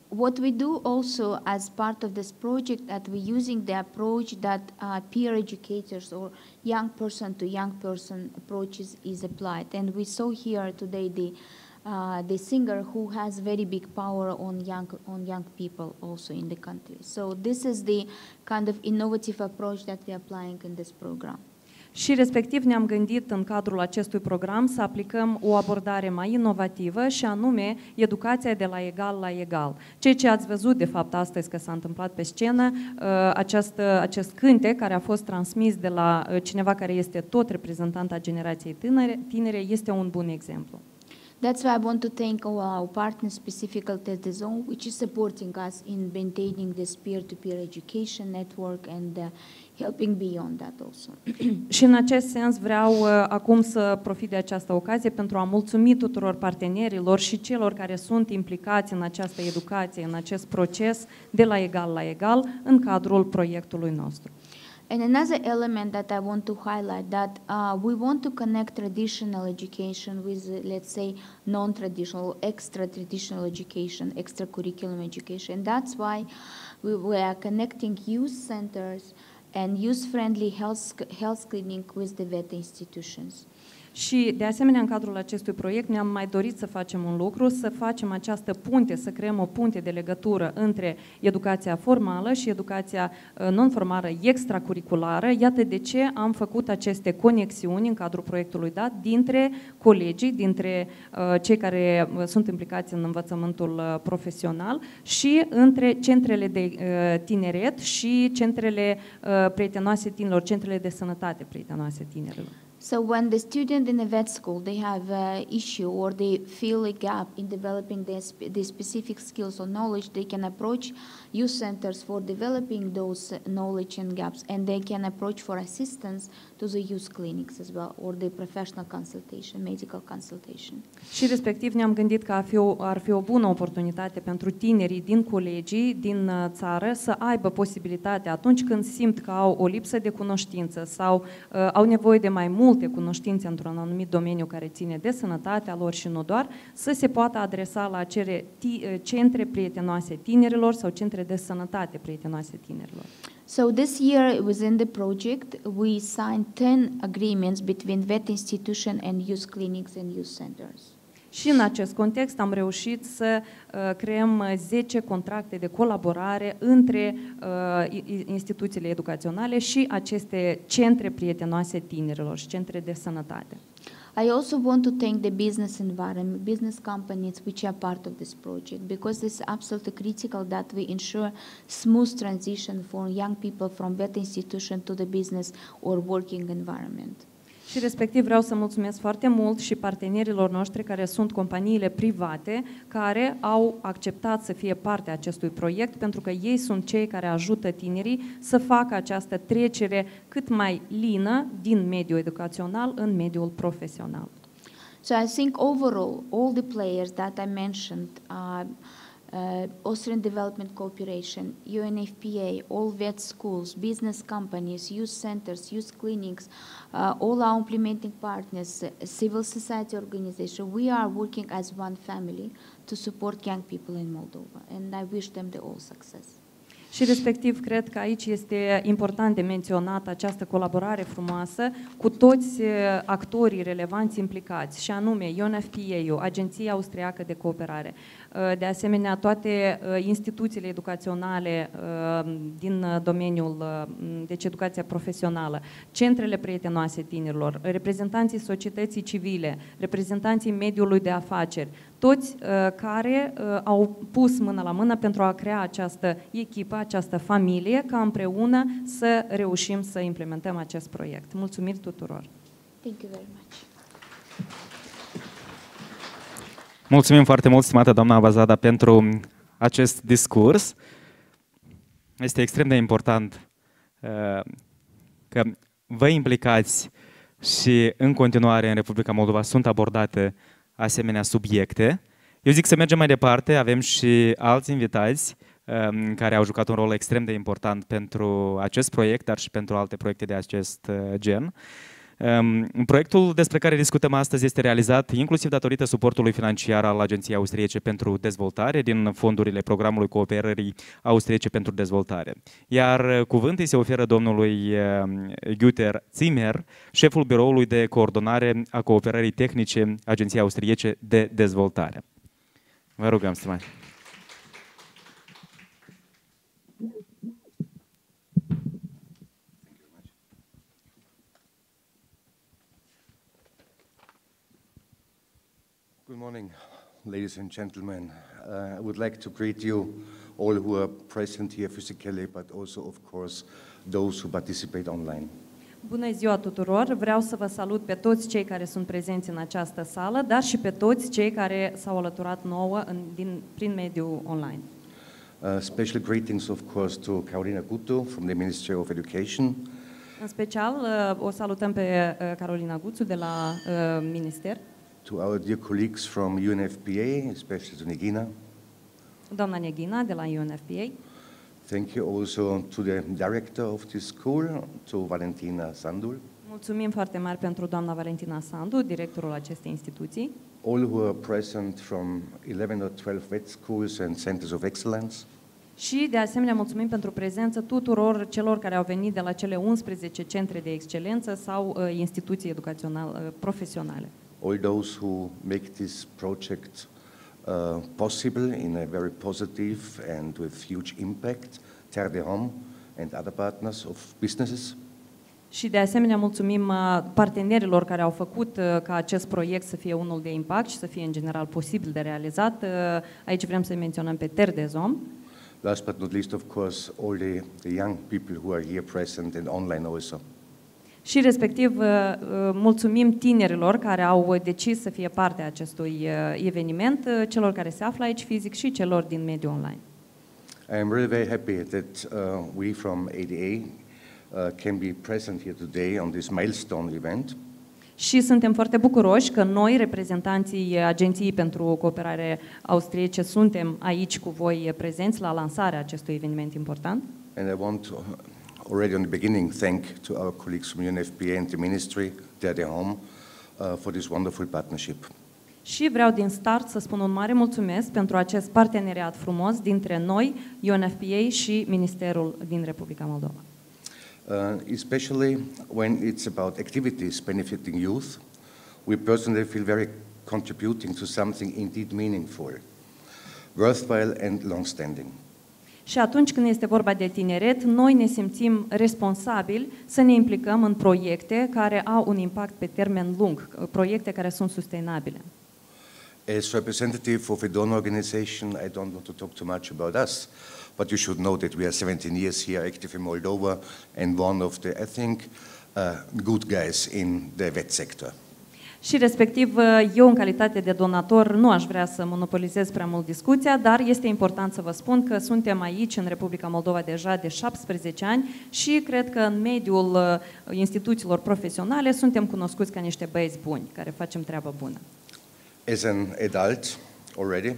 what we do also as part of this project, that we're using the approach that uh, peer educators or young person to young person approaches is applied. And we saw here today the uh, the singer who has very big power on young on young people also in the country. So this is the kind of innovative approach that we're applying in this program. Și respectiv ne-am gândit în cadrul acestui program să aplicăm o abordare mai inovativă și anume educația de la egal la egal. Ceea ce ați văzut de fapt astăzi că s-a întâmplat pe scenă, acest, acest cântec care a fost transmis de la cineva care este tot reprezentant a generației tinere, tinere este un bun exemplu. That's why I want to thank our partner, specifically the Zone, which is supporting us in maintaining this peer-to-peer education network and uh, helping beyond that also. Și în acest sens vreau uh, acum să profit de această ocazie pentru a mulțumi tuturor partenerilor și celor care sunt implicați în această educație, în acest proces de la egal la egal în cadrul proiectului nostru. And another element that I want to highlight, that uh, we want to connect traditional education with, uh, let's say, non-traditional, extra-traditional education, extracurriculum education. That's why we, we are connecting youth centers and youth-friendly health, health clinic with the V E T institutions. Și, de asemenea, în cadrul acestui proiect ne-am mai dorit să facem un lucru, să facem această punte, să creăm o punte de legătură între educația formală și educația non-formală extracurriculară. Iată de ce am făcut aceste conexiuni în cadrul proiectului dat dintre colegii, dintre uh, cei care sunt implicați în învățământul uh, profesional și între centrele de uh, tineret și centrele uh, prietenoase tinerilor, centrele de sănătate prietenoase tinerilor. So when the student in a vet school, they have an issue or they feel a gap in developing their, spe their specific skills or knowledge, they can approach youth centers for developing those knowledge and gaps, and they can approach for assistance to the youth clinics as well, or the professional consultation, medical consultation. Și respectiv ne-am gândit că ar fi, o, ar fi o bună oportunitate pentru tinerii din colegii, din țară, să aibă posibilitatea atunci când simt că au o lipsă de cunoștință sau uh, au nevoie de mai multe cunoștințe într-un anumit domeniu care ține de sănătatea lor și nu doar, să se poată adresa la acele centre prietenoase tinerilor sau centre de sănătate prietenoase tinerilor. So this year within the project we signed ten agreements between V E T institution and youth clinics and youth centers. Și în acest context am reușit să uh, creăm zece contracte de colaborare între uh, instituțiile educaționale și aceste centre prietenoase tinerilor și centre de sănătate. I also want to thank the business environment, business companies which are part of this project, because it's absolutely critical that we ensure smooth transition for young people from V E T institution to the business or working environment. Și respectiv vreau să mulțumesc foarte mult și partenerilor noștri care sunt companiile private care au acceptat să fie parte a acestui proiect, pentru că ei sunt cei care ajută tinerii să facă această trecere cât mai lină din mediul educațional în mediul profesional. So I think overall all the players that I mentioned are Uh, Austrian Development Cooperation, U N F P A, all V E T schools, business companies, youth centers, youth clinics, uh, all our implementing partners, uh, civil society organizations, we are working as one family to support young people in Moldova, and I wish them the all success. Și respectiv cred că aici este important de menționat această colaborare frumoasă cu toți actorii relevanți implicați, și anume U N F P A-ul, Agenția Austriacă de Cooperare, de asemenea toate instituțiile educaționale din domeniul, deci educația profesională, centrele prietenoase tinerilor, reprezentanții societății civile, reprezentanții mediului de afaceri, toți care au pus mână la mână pentru a crea această echipă, această familie, ca împreună să reușim să implementăm acest proiect. Mulțumiri tuturor! Thank you very much. Mulțumim foarte mult, stimată doamna Vazada, pentru acest discurs. Este extrem de important că vă implicați și în continuare în Republica Moldova sunt abordate asemenea subiecte. Eu zic să mergem mai departe, avem și alți invitați um, care au jucat un rol extrem de important pentru acest proiect, dar și pentru alte proiecte de acest uh, gen. Proiectul despre care discutăm astăzi este realizat inclusiv datorită suportului financiar al Agenției Austriece pentru Dezvoltare din fondurile Programului Cooperării Austriece pentru Dezvoltare. Iar cuvântul se oferă domnului Güter Zimmer, șeful biroului de coordonare a cooperării tehnice Agenției Austriece de Dezvoltare. Vă rugăm, stimate. Good morning, ladies and gentlemen. Uh, I would like to greet you all who are present here physically, but also, of course, those who participate online. Bună ziua tuturor! Vreau să vă salut pe toți cei care sunt prezenți în această sală, dar și pe toți cei care s-au alăturat nouă în, din, prin mediul online. Uh, special greetings, of course, to Carolina Gutu from the Ministry of Education. În special, uh, o salutăm pe uh, Carolina Guțu de la uh, Minister. To our dear colleagues from U N F P A, especially to Negina. Doamna Neghina de la U N F P A. Thank you also to the director of this school, to Valentina Sandul. Mulțumim foarte mare pentru doamna Valentina Sandu, directorul acestei instituții. All who are present from eleven or twelve vet schools and centers of excellence. Și de asemenea mulțumim pentru prezență tuturor celor care au venit de la cele unsprezece centre de excelență sau uh, instituții educaționale uh, profesionale. All those who make this project uh, possible in a very positive and with huge impact, Terre de Hommes and other partners of businesses. Și de asemenea mulțumim partenerilor care au făcut ca acest proiect să fie unul de impact și să fie în general posibil de realizat. Aici vrem să menționăm pe Terre des Hommes. Last but not least, of course, all the, the young people who are here present and online also. Și respectiv mulțumim tinerilor care au decis să fie parte a acestui eveniment, celor care se află aici fizic și celor din mediul online. I am really very happy that uh, we from A D A uh, can be present here today on this milestone event. Și suntem foarte bucuroși că noi, reprezentanții Agenției pentru Cooperare Austriece, suntem aici cu voi prezenți la lansarea acestui eveniment important. And I want to already on the beginning thank to our colleagues from U N F P A and the Ministry, Terre des Hommes, uh, for this wonderful partnership. Și vreau din start să spun un mare mulțumesc pentru acest parteneriat frumos dintre noi, U N F P A și Ministerul din Republica Moldova. Uh, especially when it's about activities benefiting youth, we personally feel very contributing to something indeed meaningful, worthwhile and long-standing. Și atunci când este vorba de tineret, noi ne simțim responsabili să ne implicăm în proiecte care au un impact pe termen lung, proiecte care sunt sustenabile. As representative of a donor organization, I don't want to talk too much about us, but you should know that we are seventeen years here active in Moldova and one of the, I think, uh, good guys in the vet sector. Și respectiv, eu în calitate de donator nu aș vrea să monopolizez prea mult discuția, dar este important să vă spun că suntem aici în Republica Moldova deja de șaptesprezece ani și cred că în mediul instituțiilor profesionale suntem cunoscuți ca niște băieți buni, care facem treabă bună. As an adult already,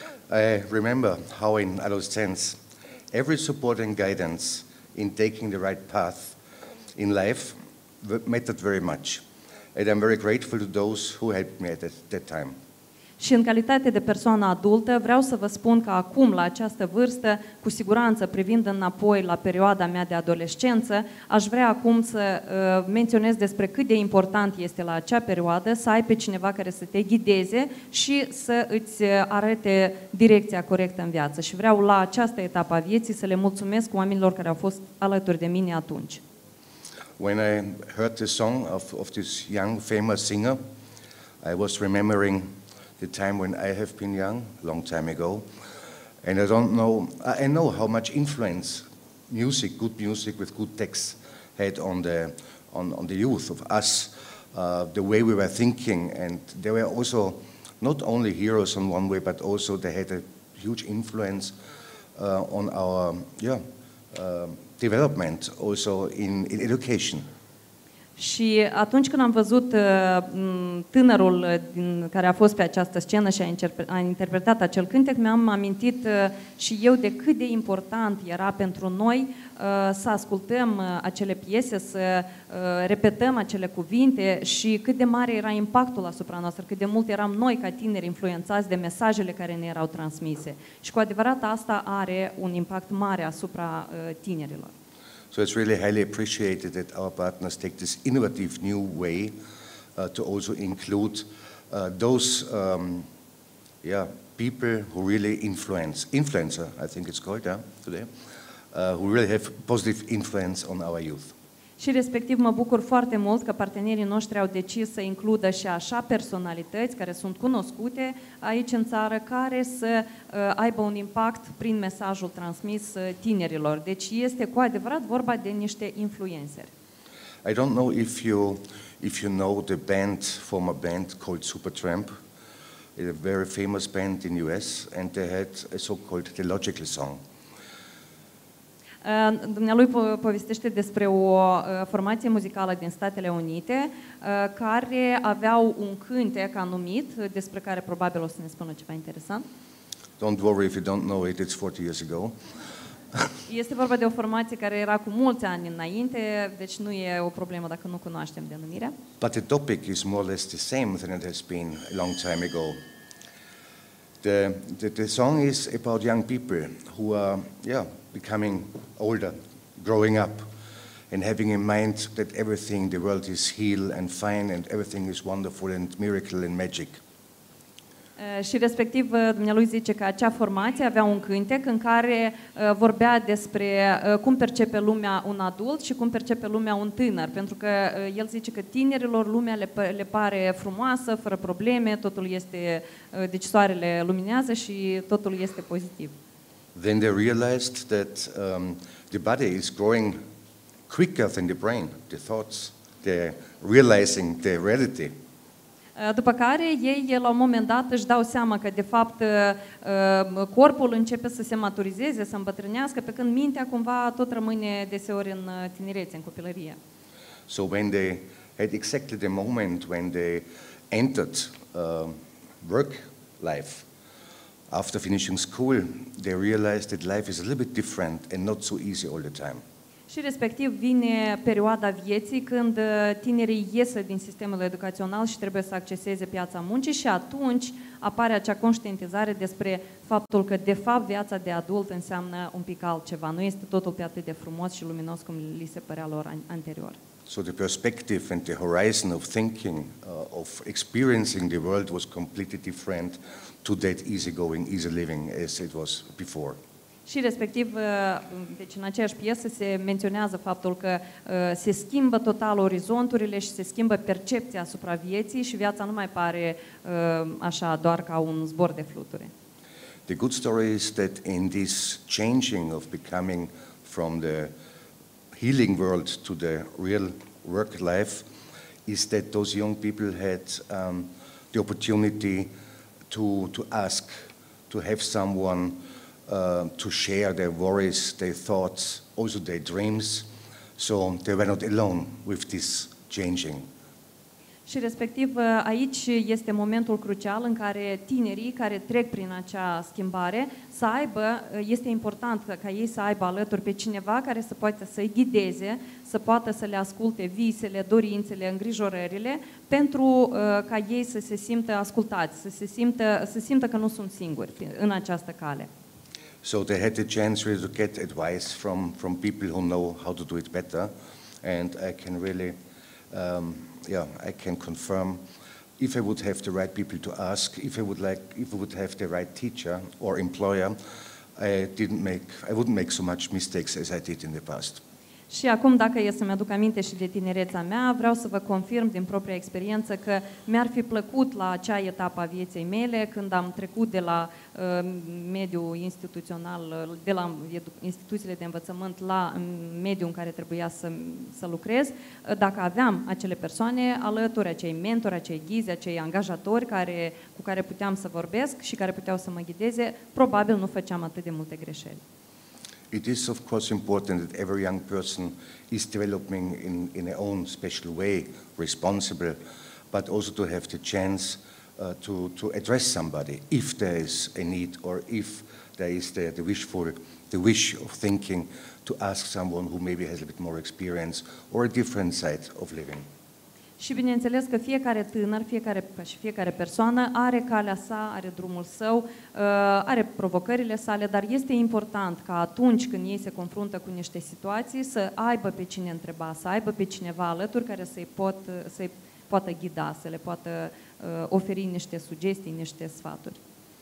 I remember how in adolescence every support and guidance in taking the right path in life mattered very much. And I'm very grateful to those who helped me at that, that time. Și în calitate de persoană adultă, vreau să vă spun că acum, la această vârstă, cu siguranță, privind înapoi la perioada mea de adolescență, aș vrea acum să uh, menționez despre cât de important este la acea perioadă să ai pe cineva care să te ghideze și să îți arate direcția corectă în viață. Și vreau la această etapă a vieții să le mulțumesc oamenilor care au fost alături de mine atunci. When I heard the song of, of this young famous singer, I was remembering the time when I have been young, a long time ago, and I don't know, I know how much influence music, good music with good text, had on the, on, on the youth of us, uh, the way we were thinking, and they were also not only heroes in one way, but also they had a huge influence uh, on our, yeah, uh, development also in, in education. Și atunci când am văzut tânărul din, care a fost pe această scenă și a, a interpretat acel cântec, mi-am amintit și eu de cât de important era pentru noi să ascultăm acele piese, să repetăm acele cuvinte și cât de mare era impactul asupra noastră, cât de mult eram noi ca tineri influențați de mesajele care ne erau transmise. Și cu adevărat asta are un impact mare asupra tinerilor. So it's really highly appreciated that our partners take this innovative new way uh, to also include uh, those um, yeah, people who really influence, influencer I think it's called yeah, today, uh, who really have positive influence on our youth. Și respectiv mă bucur foarte mult că partenerii noștri au decis să includă și așa personalități care sunt cunoscute aici în țară, care să uh, aibă un impact prin mesajul transmis uh, tinerilor. Deci este cu adevărat vorba de niște influenceri. I don't know if you, if you know the band, former band called Supertramp. It's a very famous band in U S and they had a so-called The Logical Song. Dumnealui povestește despre o formație muzicală din Statele Unite care aveau un cântec anumit, despre care probabil o să ne spună ceva interesant. Don't worry if you don't know it, it's forty years ago. Este vorba de o formație care era cu mulți ani înainte, deci nu e o problemă dacă nu cunoaștem denumirea. But the topic is more or less the same than it has been a long time ago. The, the, the song is about young people who are yeah, becoming older, growing up, and having in mind that everything, the world is healed and fine and everything is wonderful and miracle and magic. Și respectiv, dumnealui zice că acea formație avea un cântec în care uh, vorbea despre uh, cum percepe lumea un adult și cum percepe lumea un tânăr. Pentru că uh, el zice că tinerilor lumea le, le pare frumoasă, fără probleme, totul este, uh, deci soarele luminează și totul este pozitiv. Then they realized that um, the body is growing quicker than the brain, the thoughts. They're realizing the reality. După care ei, la un moment dat, își dau seama că, de fapt, corpul începe să se maturizeze, să îmbătrânească, pe când mintea, cumva, tot rămâne deseori în tinerețe, în copilărie. So when they had exactly the moment when they entered uh, work life, after finishing school, they realized that life is a little bit different and not so easy all the time. Și respectiv vine perioada vieții când tinerii iesă din sistemul educațional și trebuie să acceseze piața muncii și atunci apare acea conștientizare despre faptul că de fapt viața de adult înseamnă un pic altceva. Nu este totul pe atât de frumos și luminos cum li se părea lor anterior. So the perspective and the horizon of thinking, uh, of experiencing the world was completely different to that easygoing, easy living as it was before. Și respectiv, deci în aceeași piesă se menționează faptul că se schimbă total orizonturile și se schimbă percepția asupra vieții și viața nu mai pare așa doar ca un zbor de fluturi. The good story is that in this changing of becoming from the healing world to the real work life is that those young people had um, the opportunity to, to ask, to have someone Uh, to share their worries, their thoughts, also their dreams, so they were not alone with this changing. Și respectiv aici este momentul crucial în care tinerii care trec prin acea schimbare să aibă, este important ca ei să aibă alături pe cineva care să poată să-i ghideze, să poată să le asculte visele, dorințele, îngrijorările, pentru ca ei să se simtă ascultați, să se simtă, să simtă că nu sunt singuri în această cale. So they had the chance really to get advice from, from people who know how to do it better, and I can really, um, yeah, I can confirm if I would have the right people to ask, if I would like, if I would have the right teacher or employer, I didn't make, I wouldn't make so much mistakes as I did in the past. Și acum, dacă e să-mi aduc aminte și de tinereța mea, vreau să vă confirm din propria experiență că mi-ar fi plăcut la acea etapă a vieții mele, când am trecut de la uh, mediul instituțional, de la instituțiile de învățământ la mediul în care trebuia să, să lucrez, dacă aveam acele persoane alături, acei mentori, acei ghizi, acei angajatori care, cu care puteam să vorbesc și care puteau să mă ghideze, probabil nu făceam atât de multe greșeli. It is, of course, important that every young person is developing in, in their own special way, responsible, but also to have the chance uh, to, to address somebody if there is a need or if there is the, the wishful, the wish of thinking to ask someone who maybe has a bit more experience or a different side of living. Și bineînțeles că fiecare tânăr, fiecare, și fiecare persoană are calea sa, are drumul său, are provocările sale, dar este important ca atunci când ei se confruntă cu niște situații să aibă pe cine întreba, să aibă pe cineva alături care să-i, pot, să-i poată ghida, să le poată oferi niște sugestii, niște sfaturi.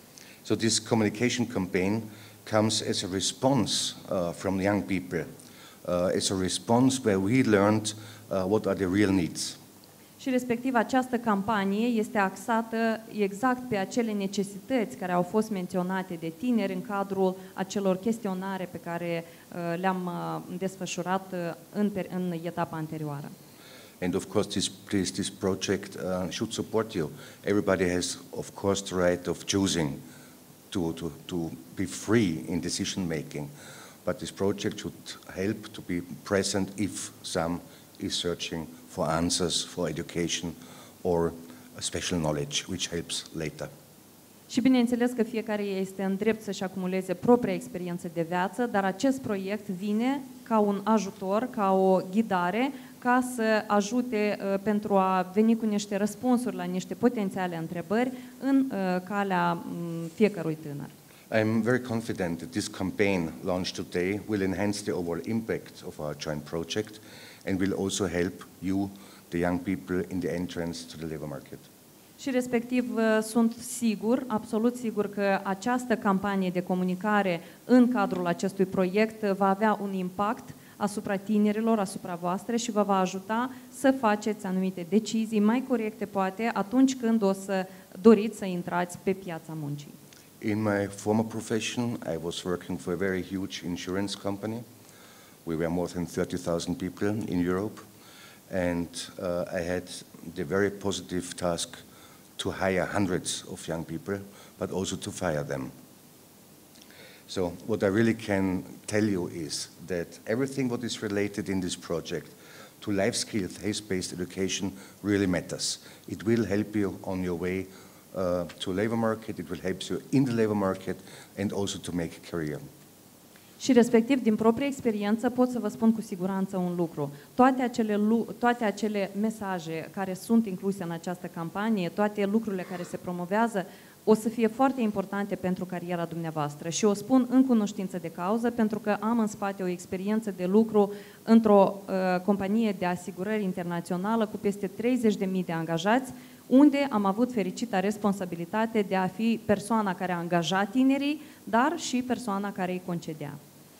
So this communication campaign comes as a response uh, from the young people, uh, as a response where we learned uh, what are the real needs. Și respectiv această campanie este axată exact pe acele necesități care au fost menționate de tineri în cadrul acelor chestionare pe care uh, le-am uh, desfășurat uh, în, în etapa anterioară. And of course this, this, this project uh, should support you. Everybody has, of course, the right of choosing to, to, to be free in decision making. But this project should help to be present if some is searching for answers, for education or a special knowledge which helps later. Și bineînțeles că fiecare este în drept să-și acumuleze propria experiență de viață, dar acest proiect vine ca un ajutor, ca o ghidare, ca să ajute uh, pentru a veni cu niște răspunsuri la niște potențiale întrebări în uh, calea um, fiecărui tânăr. I'm very confident that this campaign launched today will enhance the overall impact of our joint project and will also help you, the young people, in the entrance to the labor market. Și respectiv sunt sigur, absolut sigur că această campanie de comunicare în cadrul acestui proiect va avea un impact asupra tinerilor, asupra voastre și vă va ajuta să faceți anumite decizii mai corecte, poate, atunci când o să doriți să intrați pe piața muncii. In my former profession, I was working for a very huge insurance company. We were more than thirty thousand people in Europe, and uh, I had the very positive task to hire hundreds of young people, but also to fire them. So what I really can tell you is that everything what is related in this project to life skills, health-based education really matters. It will help you on your way uh, to labor market, it will help you in the labor market and also to make a career. Și respectiv, din proprie experiență, pot să vă spun cu siguranță un lucru. Toate acele, toate acele mesaje care sunt incluse în această campanie, toate lucrurile care se promovează, o să fie foarte importante pentru cariera dumneavoastră. Și o spun în cunoștință de cauză, pentru că am în spate o experiență de lucru într-o uh, companie de asigurări internațională cu peste treizeci de mii de angajați, unde am avut fericita responsabilitate de a fi persoana care a angajat tinerii, dar și persoana care îi concedea.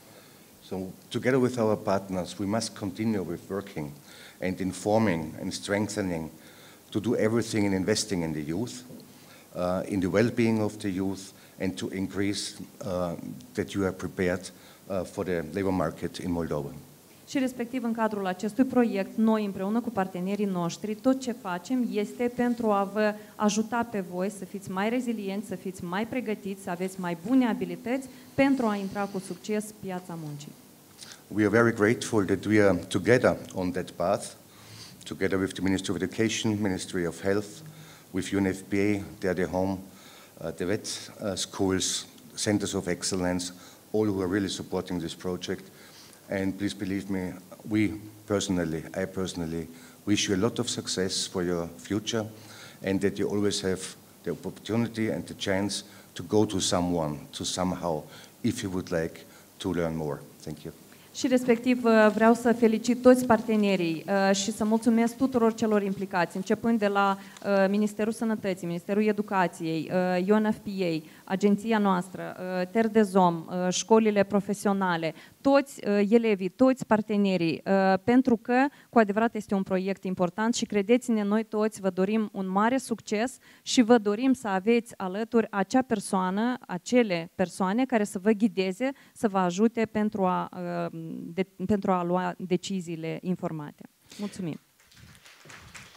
So together with our partners, we must continue with working and informing and strengthening to do everything in investing in the youth, uh, in the well-being of the youth, and to increase uh, that you are prepared uh, for the labor market in Moldova. Și respectiv în cadrul acestui proiect, noi împreună cu partenerii noștri, tot ce facem este pentru a vă ajuta pe voi să fiți mai rezilienți, să fiți mai pregătiți, să aveți mai bune abilități pentru a intra cu succes piața muncii. We are very grateful that we are together on that path, together with the Ministry of Education, Ministry of Health, with U N F P A, there the home, uh, the vet uh, schools, centers of excellence, all who are really supporting this project. And please believe me, we personally, I personally, wish you a lot of success for your future and that you always have the opportunity and the chance to go to someone, to somehow, if you would like to learn more. Thank you. Și respectiv vreau să felicit toți partenerii și să mulțumesc tuturor celor implicați, începând de la Ministerul Sănătății, Ministerul Educației, U N F P A, agenția noastră, Terdezom, școlile profesionale, toți elevii, toți partenerii, pentru că cu adevărat este un proiect important și credeți-ne, noi toți vă dorim un mare succes și vă dorim să aveți alături acea persoană, acele persoane care să vă ghideze, să vă ajute pentru a, de, pentru a lua deciziile informate. Mulțumim!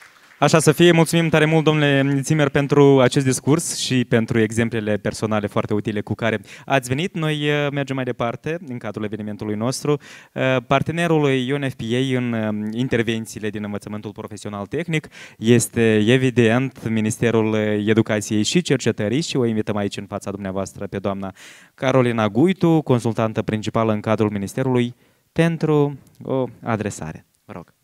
Așa să fie. Mulțumim tare mult, domnule Zimmer, pentru acest discurs și pentru exemplele personale foarte utile cu care ați venit. Noi mergem mai departe în cadrul evenimentului nostru. Partenerul U N F P A în intervențiile din învățământul profesional tehnic este, evident, Ministerul Educației și Cercetării și o invităm aici în fața dumneavoastră pe doamna Carolina Guitu, consultantă principală în cadrul Ministerului, pentru o adresare. Vă rog.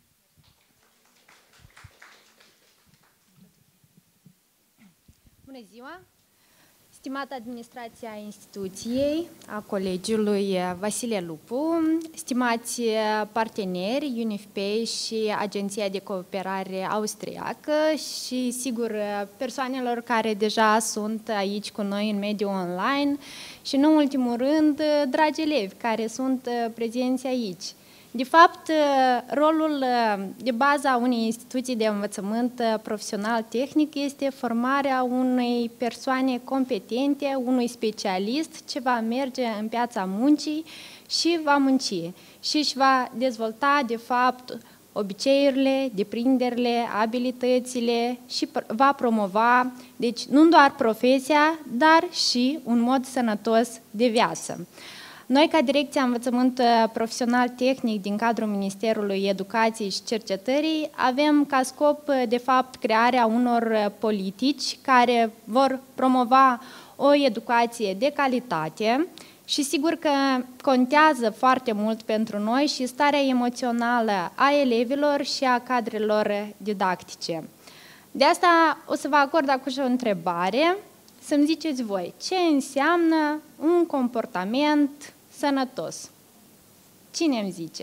Bună ziua! Stimată administrație a instituției, a colegiului Vasile Lupu, stimați parteneri U N F P A și Agenția de Cooperare Austriacă și, sigur, persoanelor care deja sunt aici cu noi în mediul online și, nu în ultimul rând, dragi elevi care sunt prezenți aici. De fapt, rolul de bază a unei instituții de învățământ profesional tehnic este formarea unei persoane competente, unui specialist ce va merge în piața muncii și va munci și își va dezvolta, de fapt, obiceiurile, deprinderile, abilitățile și va promova, deci, nu doar profesia, dar și un mod sănătos de viață. Noi, ca Direcția Învățământ Profesional Tehnic din cadrul Ministerului Educației și Cercetării, avem ca scop, de fapt, crearea unor politici care vor promova o educație de calitate și sigur că contează foarte mult pentru noi și starea emoțională a elevilor și a cadrelor didactice. De asta o să vă acord acum și o întrebare, să-mi ziceți voi, ce înseamnă un comportament sănătos? Cine îmi zice?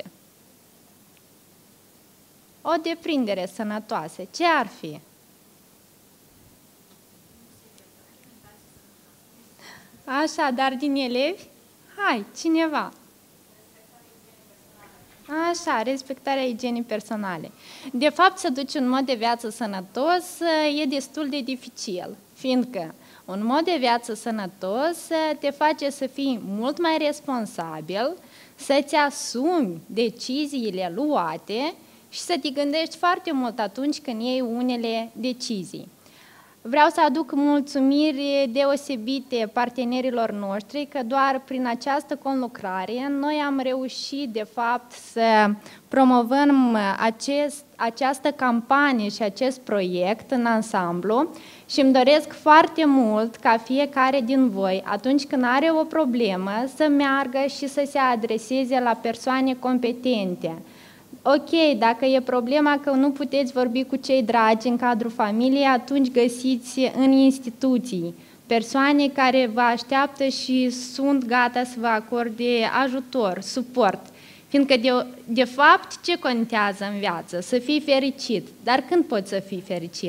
O deprindere sănătoasă. Ce ar fi? Așa, dar din elevi? Hai, cineva. Așa, respectarea igienii personale. De fapt, să duci un mod de viață sănătos e destul de dificil, fiindcă un mod de viață sănătos te face să fii mult mai responsabil, să-ți asumi deciziile luate și să te gândești foarte mult atunci când iei unele decizii. Vreau să aduc mulțumiri deosebite partenerilor noștri că doar prin această conlucrare noi am reușit de fapt să promovăm acest, această campanie și acest proiect în ansamblu și îmi doresc foarte mult ca fiecare din voi, atunci când are o problemă, să meargă și să se adreseze la persoane competente. Ok, dacă e problema că nu puteți vorbi cu cei dragi în cadrul familiei, atunci găsiți în instituții persoane care vă așteaptă și sunt gata să vă acorde ajutor, suport. Fiindcă, de, de fapt, ce contează în viață? Să fii fericit. Dar când poți să fii fericit?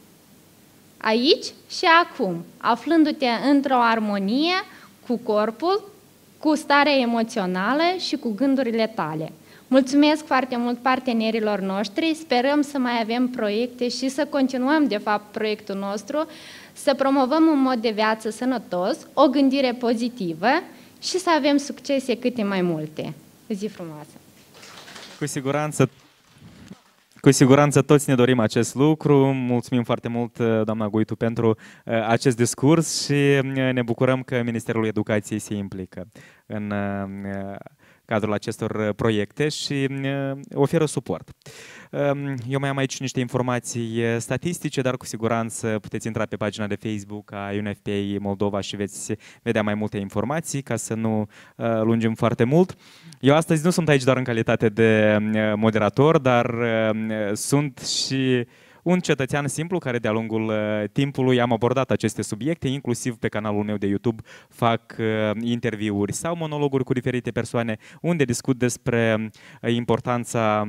Aici și acum, aflându-te într-o armonie cu corpul, cu starea emoțională și cu gândurile tale. Mulțumesc foarte mult partenerilor noștri, sperăm să mai avem proiecte și să continuăm, de fapt, proiectul nostru, să promovăm un mod de viață sănătos, o gândire pozitivă și să avem succese câte mai multe. Zi frumoasă! Cu siguranță, cu siguranță toți ne dorim acest lucru. Mulțumim foarte mult, doamna Guitu, pentru acest discurs și ne bucurăm că Ministerul Educației se implică în cadrul acestor proiecte și oferă suport. Eu mai am aici niște informații statistice, dar cu siguranță puteți intra pe pagina de Facebook a U N F P A Moldova și veți vedea mai multe informații, ca să nu lungim foarte mult. Eu astăzi nu sunt aici doar în calitate de moderator, dar sunt și un cetățean simplu care de-a lungul timpului am abordat aceste subiecte, inclusiv pe canalul meu de YouTube fac interviuri sau monologuri cu diferite persoane unde discut despre importanța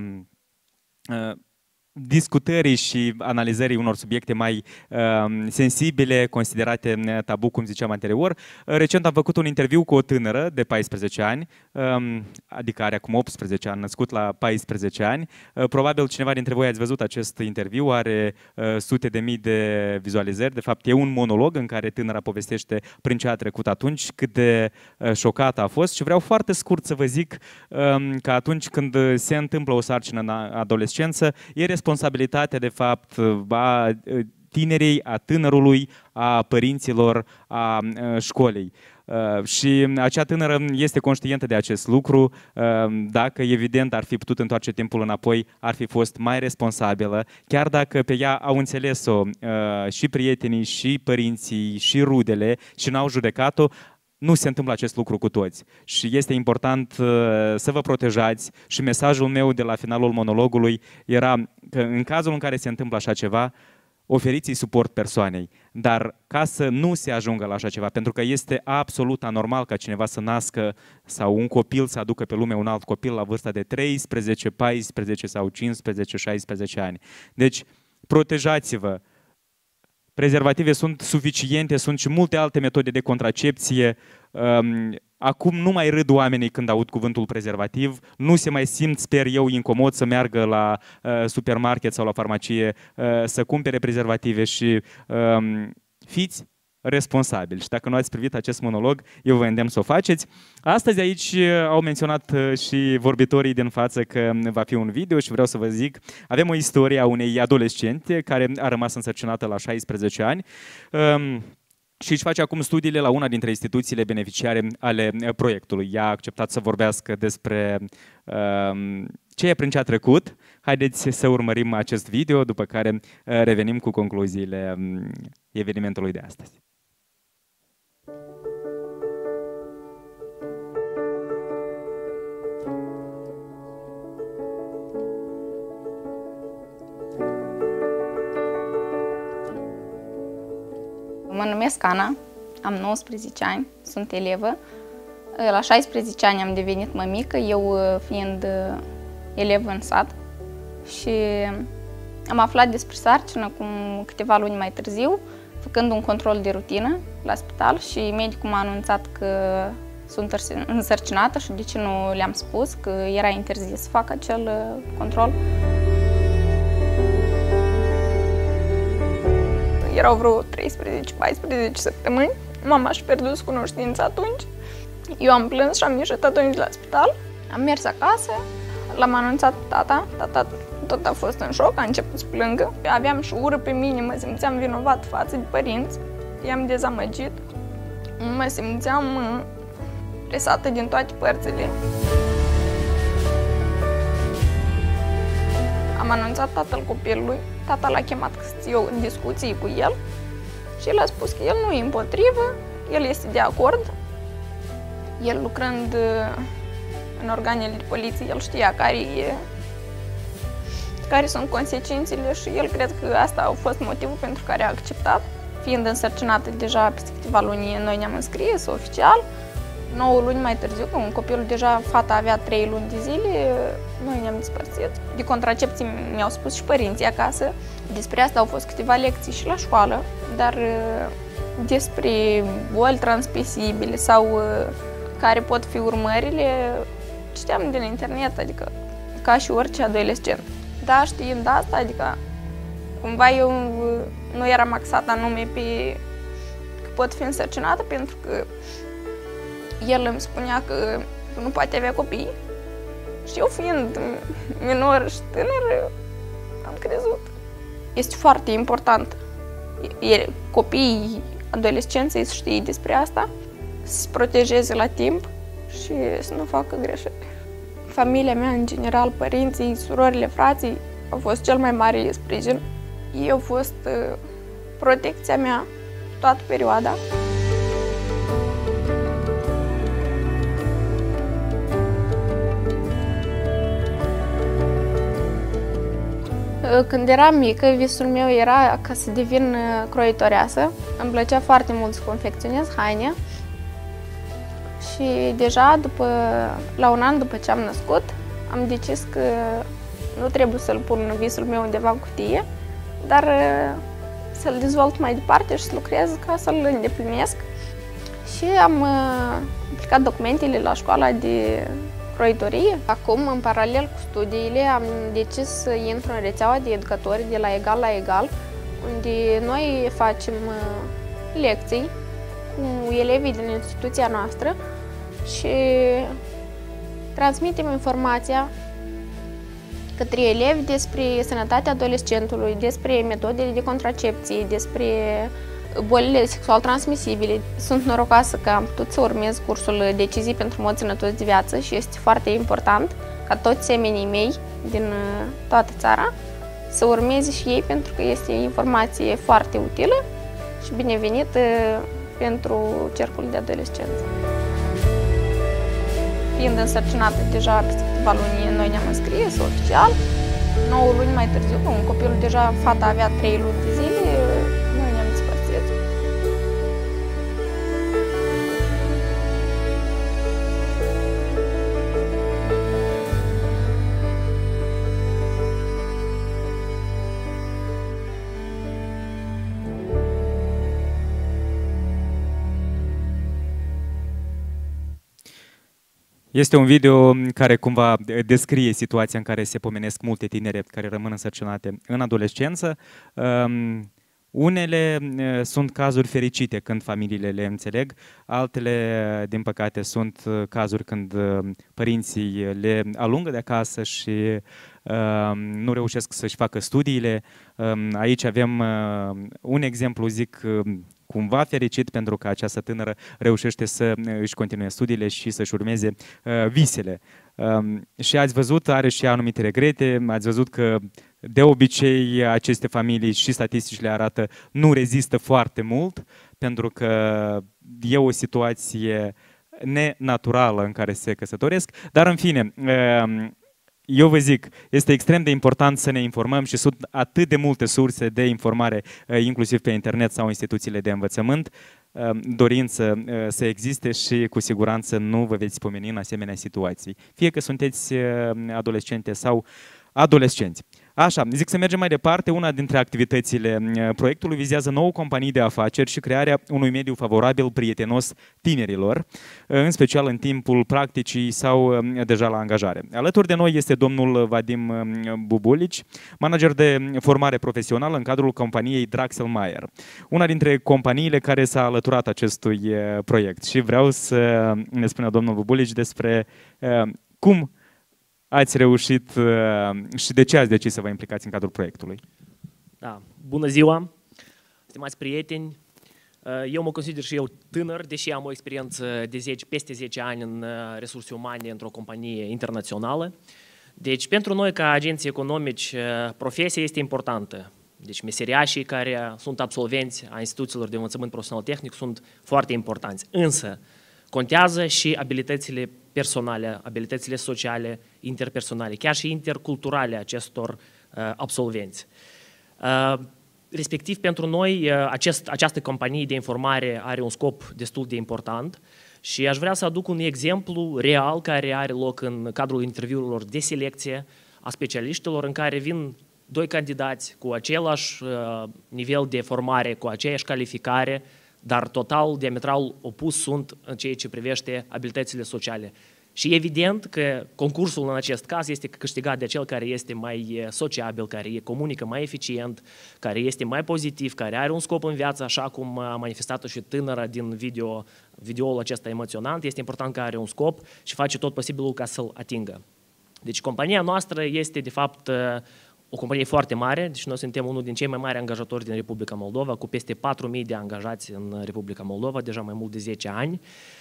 discutării și analizării unor subiecte mai uh, sensibile, considerate tabu, cum ziceam anterior. Recent am făcut un interviu cu o tânără de paisprezece ani, um, adică are acum optsprezece ani, născut la paisprezece ani. Uh, probabil cineva dintre voi ați văzut acest interviu, are uh, sute de mii de vizualizări. De fapt, e un monolog în care tânăra povestește prin ce a trecut atunci, cât de uh, șocată a fost și vreau foarte scurt să vă zic um, că atunci când se întâmplă o sarcină în adolescență, e responsabilitatea, de fapt, a tinerei, a tânărului, a părinților, a școlii. Și acea tânără este conștientă de acest lucru. Dacă, evident, ar fi putut întoarce timpul înapoi, ar fi fost mai responsabilă, chiar dacă pe ea au înțeles-o și prietenii, și părinții, și rudele, și n-au judecat-o. Nu se întâmplă acest lucru cu toți și este important să vă protejați și mesajul meu de la finalul monologului era că în cazul în care se întâmplă așa ceva, oferiți-i suport persoanei, dar ca să nu se ajungă la așa ceva, pentru că este absolut anormal ca cineva să nască sau un copil să aducă pe lume un alt copil la vârsta de treisprezece, paisprezece sau cincisprezece, șaisprezece ani. Deci, protejați-vă. Prezervative sunt suficiente, sunt și multe alte metode de contracepție. Acum nu mai râd oamenii când aud cuvântul prezervativ, nu se mai simt, sper eu, incomod să meargă la supermarket sau la farmacie să cumpere prezervative și fiți responsabili. Și dacă nu ați privit acest monolog, eu vă îndemn să o faceți. Astăzi aici au menționat și vorbitorii din față că va fi un video și vreau să vă zic, avem o istorie a unei adolescente care a rămas însărcinată la șaisprezece ani și își face acum studiile la una dintre instituțiile beneficiare ale proiectului. Ea a acceptat să vorbească despre ceea prin ce a trecut. Haideți să urmărim acest video, după care revenim cu concluziile evenimentului de astăzi. Mă numesc Ana, am nouăsprezece ani, sunt elevă. La șaisprezece ani am devenit mămică, eu fiind elevă în sat. Și am aflat despre sarcină cum câteva luni mai târziu, făcând un control de rutină la spital și medicul m-a anunțat că sunt însărcinată și de ce nu le-am spus, că era interzis să fac acel control. Erau vreo treisprezece paisprezece săptămâni, mama și-a pierdut cunoștința atunci. Eu am plâns și am ieșit atunci la spital. Am mers acasă, l-am anunțat tata, tata tot a fost în șoc, a început să plângă. Aveam și ură pe mine, mă simțeam vinovat față de părinți, i-am dezamăgit. Mă simțeam presată din toate părțile. Am anunțat tatăl copilului, tata l-a chemat să eu în discuții cu el și el a spus că el nu e împotrivă, el este de acord. El lucrând în organele de poliție, el știa care, e, care sunt consecințele și el cred că asta a fost motivul pentru care a acceptat. Fiind însărcinată deja peste câteva luni, noi ne-am înscris oficial. nouă luni mai târziu, când copilul deja, fata avea trei luni de zile, noi ne-am despărțit. De contracepții mi-au spus și părinții acasă. Despre asta au fost câteva lecții și la școală, dar despre boli transmisibile sau care pot fi urmările, citeam din internet, adică ca și orice adolescent. Da, știind asta, adică cumva eu nu eram axată anume pe că pot fi însărcinată, pentru că el îmi spunea că nu poate avea copii și eu fiind minor și tânăr am crezut. Este foarte important copiii, adolescenții să știe despre asta, să se protejeze la timp și să nu facă greșeli. Familia mea, în general, părinții, surorile, frații, au fost cel mai mare sprijin. Ei au fost uh, protecția mea toată perioada. Când eram mică, visul meu era ca să devin croitoreasă. Îmi plăcea foarte mult să confecționez haine. Și deja, după, la un an după ce am născut, am decis că nu trebuie să-l pun visul meu undeva în cutie, dar să-l dezvolt mai departe și să lucrez ca să-l îndeplinesc. Și am aplicat documentele la școala de croitorie. Acum, în paralel cu studiile, am decis să intru în rețeaua de educatori de la Egal la Egal, unde noi facem lecții cu elevii din instituția noastră și transmitem informația către elevi despre sănătatea adolescentului, despre metodele de contracepție, despre bolile sexual transmisibile. Sunt norocoasă că am putut să urmez cursul Decizii pentru mod sănătos de viață și este foarte important ca toți semenii mei din toată țara să urmeze și ei, pentru că este informație foarte utilă și binevenită pentru cercul de adolescență. Fiind însărcinată deja peste câteva luni, noi ne-am înscris oficial. nouă luni mai târziu, un copilul deja, fata avea trei luni de zile, noi ne-am despărțit. Este un video care cumva descrie situația în care se pomenesc multe tinere care rămân însărcinate în adolescență. Um, unele uh, sunt cazuri fericite când familiile le înțeleg, altele, din păcate, sunt cazuri când uh, părinții le alungă de acasă și uh, nu reușesc să-și facă studiile. Uh, aici avem uh, un exemplu, zic, uh, cumva fericit, pentru că această tânără reușește să își continue studiile și să-și urmeze uh, visele. Um, și ați văzut, are și anumite regrete, ați văzut că de obicei aceste familii, și statisticile arată, nu rezistă foarte mult, pentru că e o situație nenaturală în care se căsătoresc, dar în fine, uh, eu vă zic, este extrem de important să ne informăm și sunt atât de multe surse de informare, inclusiv pe internet sau instituțiile de învățământ, dorință să existe și cu siguranță nu vă veți pomeni în asemenea situații, fie că sunteți adolescente sau adolescenți. Așa, zic să mergem mai departe. Una dintre activitățile proiectului vizează nouă companii de afaceri și crearea unui mediu favorabil, prietenos tinerilor, în special în timpul practicii sau deja la angajare. Alături de noi este domnul Vadim Bubulici, manager de formare profesională în cadrul companiei Draxelmaier, una dintre companiile care s-a alăturat acestui proiect. Și vreau să ne spună domnul Bubulici despre cum ați reușit și de ce ați decis să vă implicați în cadrul proiectului? Da. Bună ziua, stimați prieteni! Eu mă consider și eu tânăr, deși am o experiență de zece, peste zece ani în resurse umane într-o companie internațională. Deci, pentru noi, ca agenții economici, profesia este importantă. Deci, meseriașii care sunt absolvenți a instituțiilor de învățământ profesional tehnic sunt foarte importanți. Însă, contează și abilitățile personale, abilitățile sociale, interpersonale, chiar și interculturale acestor uh, absolvenți. Uh, respectiv, pentru noi, uh, acest, această companie de informare are un scop destul de important și aș vrea să aduc un exemplu real care are loc în cadrul interviurilor de selecție a specialiștilor, în care vin doi candidați cu același uh, nivel de formare, cu aceeași calificare, dar total, diametral opus sunt în ceea ce privește abilitățile sociale. Și evident că concursul în acest caz este câștigat de cel care este mai sociabil, care comunică mai eficient, care este mai pozitiv, care are un scop în viață, așa cum a manifestat-o și tânăra din video, videoul acesta emoționant. Este important că are un scop și face tot posibilul ca să-l atingă. Deci compania noastră este de fapt o companie foarte mare, deci noi suntem unul din cei mai mari angajatori din Republica Moldova, cu peste patru mii de angajați în Republica Moldova, deja mai mult de zece ani.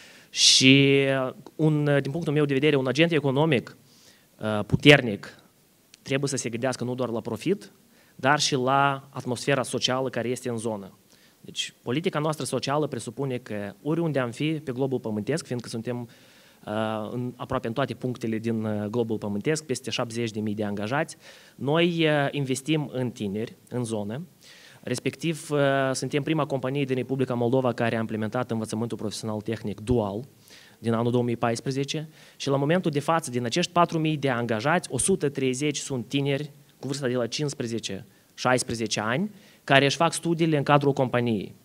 Și, un, din punctul meu de vedere, un agent economic puternic trebuie să se gândească nu doar la profit, dar și la atmosfera socială care este în zonă. Deci, politica noastră socială presupune că oriunde am fi pe globul pământesc, fiindcă suntem în, aproape în toate punctele din globul pământesc, peste șaptezeci de mii de angajați, noi investim în tineri, în zonă. Respectiv, suntem prima companie din Republica Moldova care a implementat învățământul profesional tehnic dual din anul două mii paisprezece și la momentul de față, din acești patru mii de angajați, o sută treizeci sunt tineri cu vârsta de la cincisprezece șaisprezece ani care își fac studiile în cadrul companiei.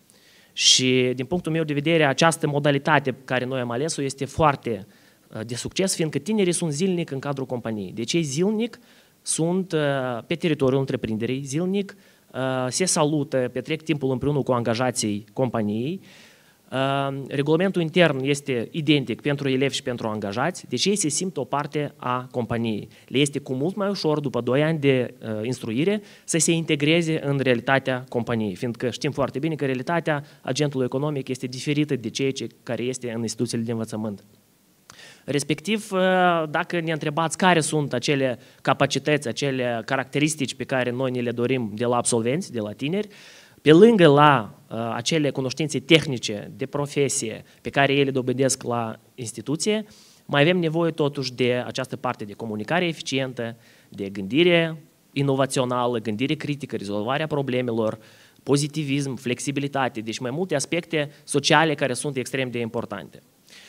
Și din punctul meu de vedere, această modalitate care noi am ales-o este foarte de succes, fiindcă tinerii sunt zilnic în cadrul companiei. Deci ei zilnic sunt pe teritoriul întreprinderii, zilnic se salută, petrec timpul împreună cu angajații companiei, Regulamentul intern este identic pentru elevi și pentru angajați, deci ei se simt o parte a companiei. Le este cu mult mai ușor, după doi ani de uh, instruire, să se integreze în realitatea companiei, fiindcă știm foarte bine că realitatea agentului economic este diferită de ceea ce care este în instituțiile de învățământ. Respectiv, dacă ne întrebați care sunt acele capacități, acele caracteristici pe care noi ne le dorim de la absolvenți, de la tineri, pe lângă la uh, acele cunoștințe tehnice de profesie pe care ei le dobândesc la instituție, mai avem nevoie totuși de această parte de comunicare eficientă, de gândire inovațională, gândire critică, rezolvarea problemelor, pozitivism, flexibilitate, deci mai multe aspecte sociale care sunt extrem de importante.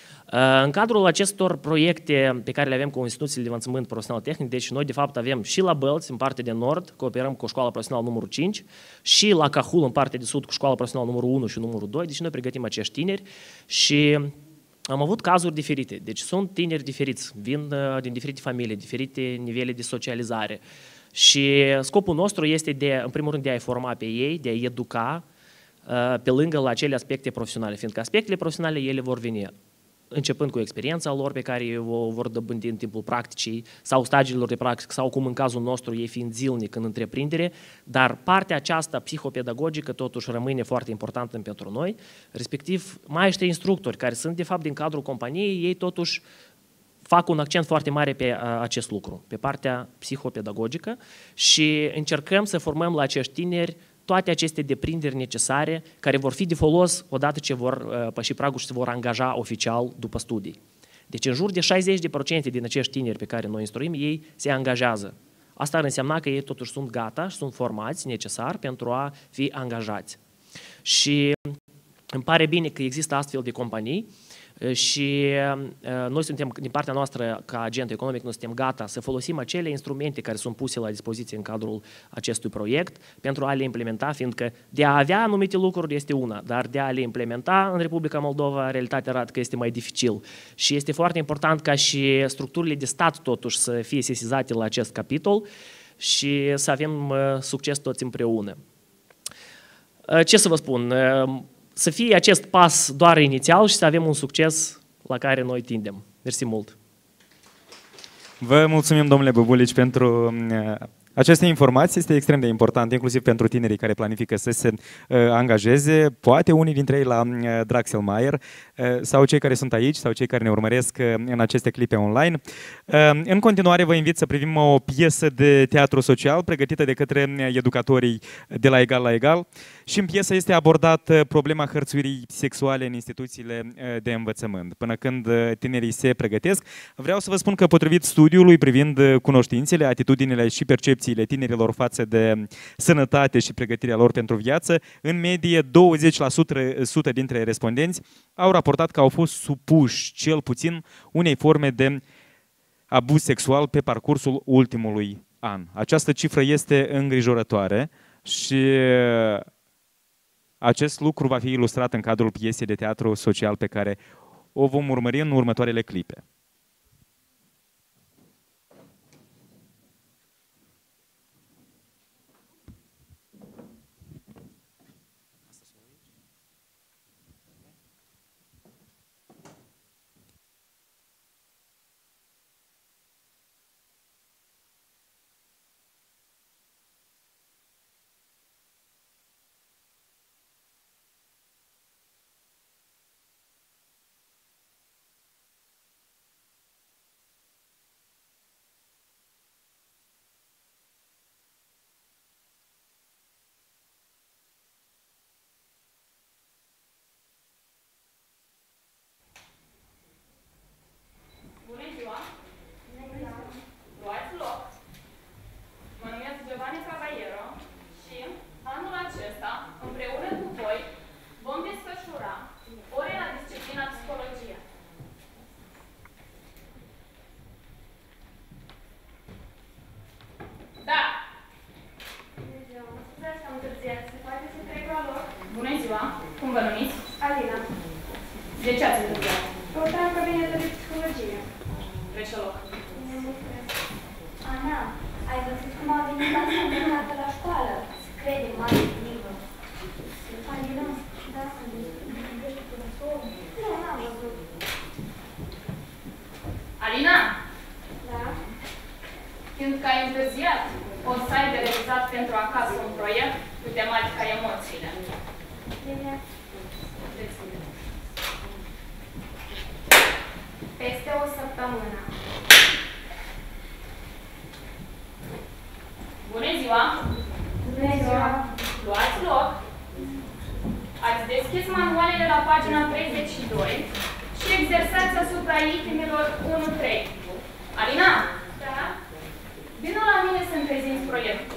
În cadrul acestor proiecte pe care le avem cu instituțiile de învățământ profesional tehnic, deci noi de fapt avem și la Bălți, în partea de nord, cooperăm cu școala profesională numărul cinci, și la Cahul, în partea de sud, cu școala profesională numărul unu și numărul doi, deci noi pregătim acești tineri și am avut cazuri diferite. Deci sunt tineri diferiți, vin din diferite familii, diferite nivele de socializare și scopul nostru este de, în primul rând, de a-i forma pe ei, de a-i educa pe lângă la acele aspecte profesionale, fiindcă aspectele profesionale ele vor veni începând cu experiența lor pe care o vor dobândi în timpul practicii sau stagiilor de practică sau, cum în cazul nostru, ei fiind zilnic în întreprindere, dar partea aceasta psihopedagogică totuși rămâne foarte importantă pentru noi, respectiv maestri instructori care sunt de fapt din cadrul companiei, ei totuși fac un accent foarte mare pe acest lucru, pe partea psihopedagogică și încercăm să formăm la acești tineri toate aceste deprinderi necesare care vor fi de folos odată ce vor păși pragul și se vor angaja oficial după studii. Deci în jur de șaizeci la sută din acești tineri pe care noi instruim, ei se angajează. Asta ar însemna că ei totuși sunt gata și sunt formați necesar pentru a fi angajați. Și îmi pare bine că există astfel de companii și noi suntem, din partea noastră, ca agent economic, noi suntem gata să folosim acele instrumente care sunt puse la dispoziție în cadrul acestui proiect pentru a le implementa, fiindcă de a avea anumite lucruri este una, dar de a le implementa în Republica Moldova, realitatea arată că este mai dificil. Și este foarte important ca și structurile de stat, totuși, să fie sesizate la acest capitol și să avem succes toți împreună. Ce să vă spun? Să fie acest pas doar inițial și să avem un succes la care noi tindem. Mersi mult! Vă mulțumim, domnule Băbulici, pentru aceste informații. Este extrem de important, inclusiv pentru tinerii care planifică să se uh, angajeze, poate unii dintre ei la uh, Draxelmaier, uh, sau cei care sunt aici, sau cei care ne urmăresc uh, în aceste clipe online. Uh, în continuare vă invit să privim o piesă de teatru social pregătită de către educatorii de la Egal la Egal și în piesă este abordată problema hărțuirii sexuale în instituțiile uh, de învățământ. Până când uh, tinerii se pregătesc, vreau să vă spun că potrivit studiului privind uh, cunoștințele, atitudinile și percepțiile tinerilor față de sănătate și pregătirea lor pentru viață, în medie douăzeci la sută dintre respondenți au raportat că au fost supuși cel puțin unei forme de abuz sexual pe parcursul ultimului an. Această cifră este îngrijorătoare și acest lucru va fi ilustrat în cadrul piesei de teatru social pe care o vom urmări în următoarele clipe. Cum vă numiți? Alina. De ce ați întâmplat? Căutam cabinetul de psihologie. Trece loc. Ana, ai văzut cum a venit asta împreunată la școală? Se crede mare livă. Alina, da, o să ai de realizat pentru acasă un proiect cu tematica emoțiile. Bine. Peste o săptămână. Bună ziua! Bună ziua! Luați loc! Ați deschis manualele la pagina treizeci și doi și exersați asupra itemilor unu trei. Alina? Da? Vino la mine să-mi prezinți proiectul.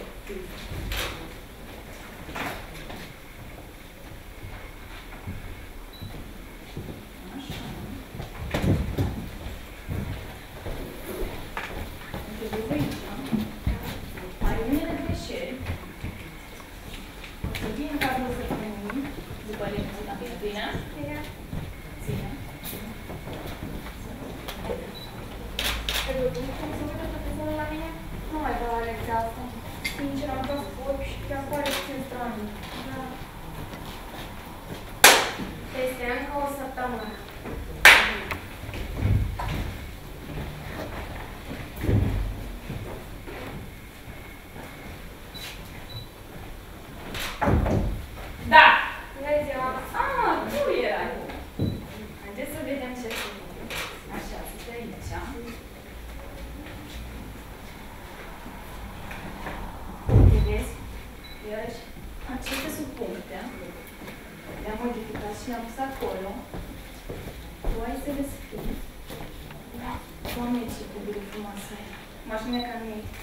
Mai unele greșeli. O să vii în cadrul săptămânii, după lecții, dacă e bine. Bine. Ține. Cum se uită profesorul la mine? Nu mai vreau la lecția asta. Sincer, am dat foc și chiar pare puțin straniu. Da. Peste încă o săptămână. Da! Bună ziua! Ah, tu erai! Haideți să vedem ce sunt. Așa, să aici. Vezi? Iarăși, acestea sunt puncte. Le-am modificat și le-am pus acolo. Tu ai să le scrii. Doamne, ce cuvinte frumoasă ai. M-aș neca în ei.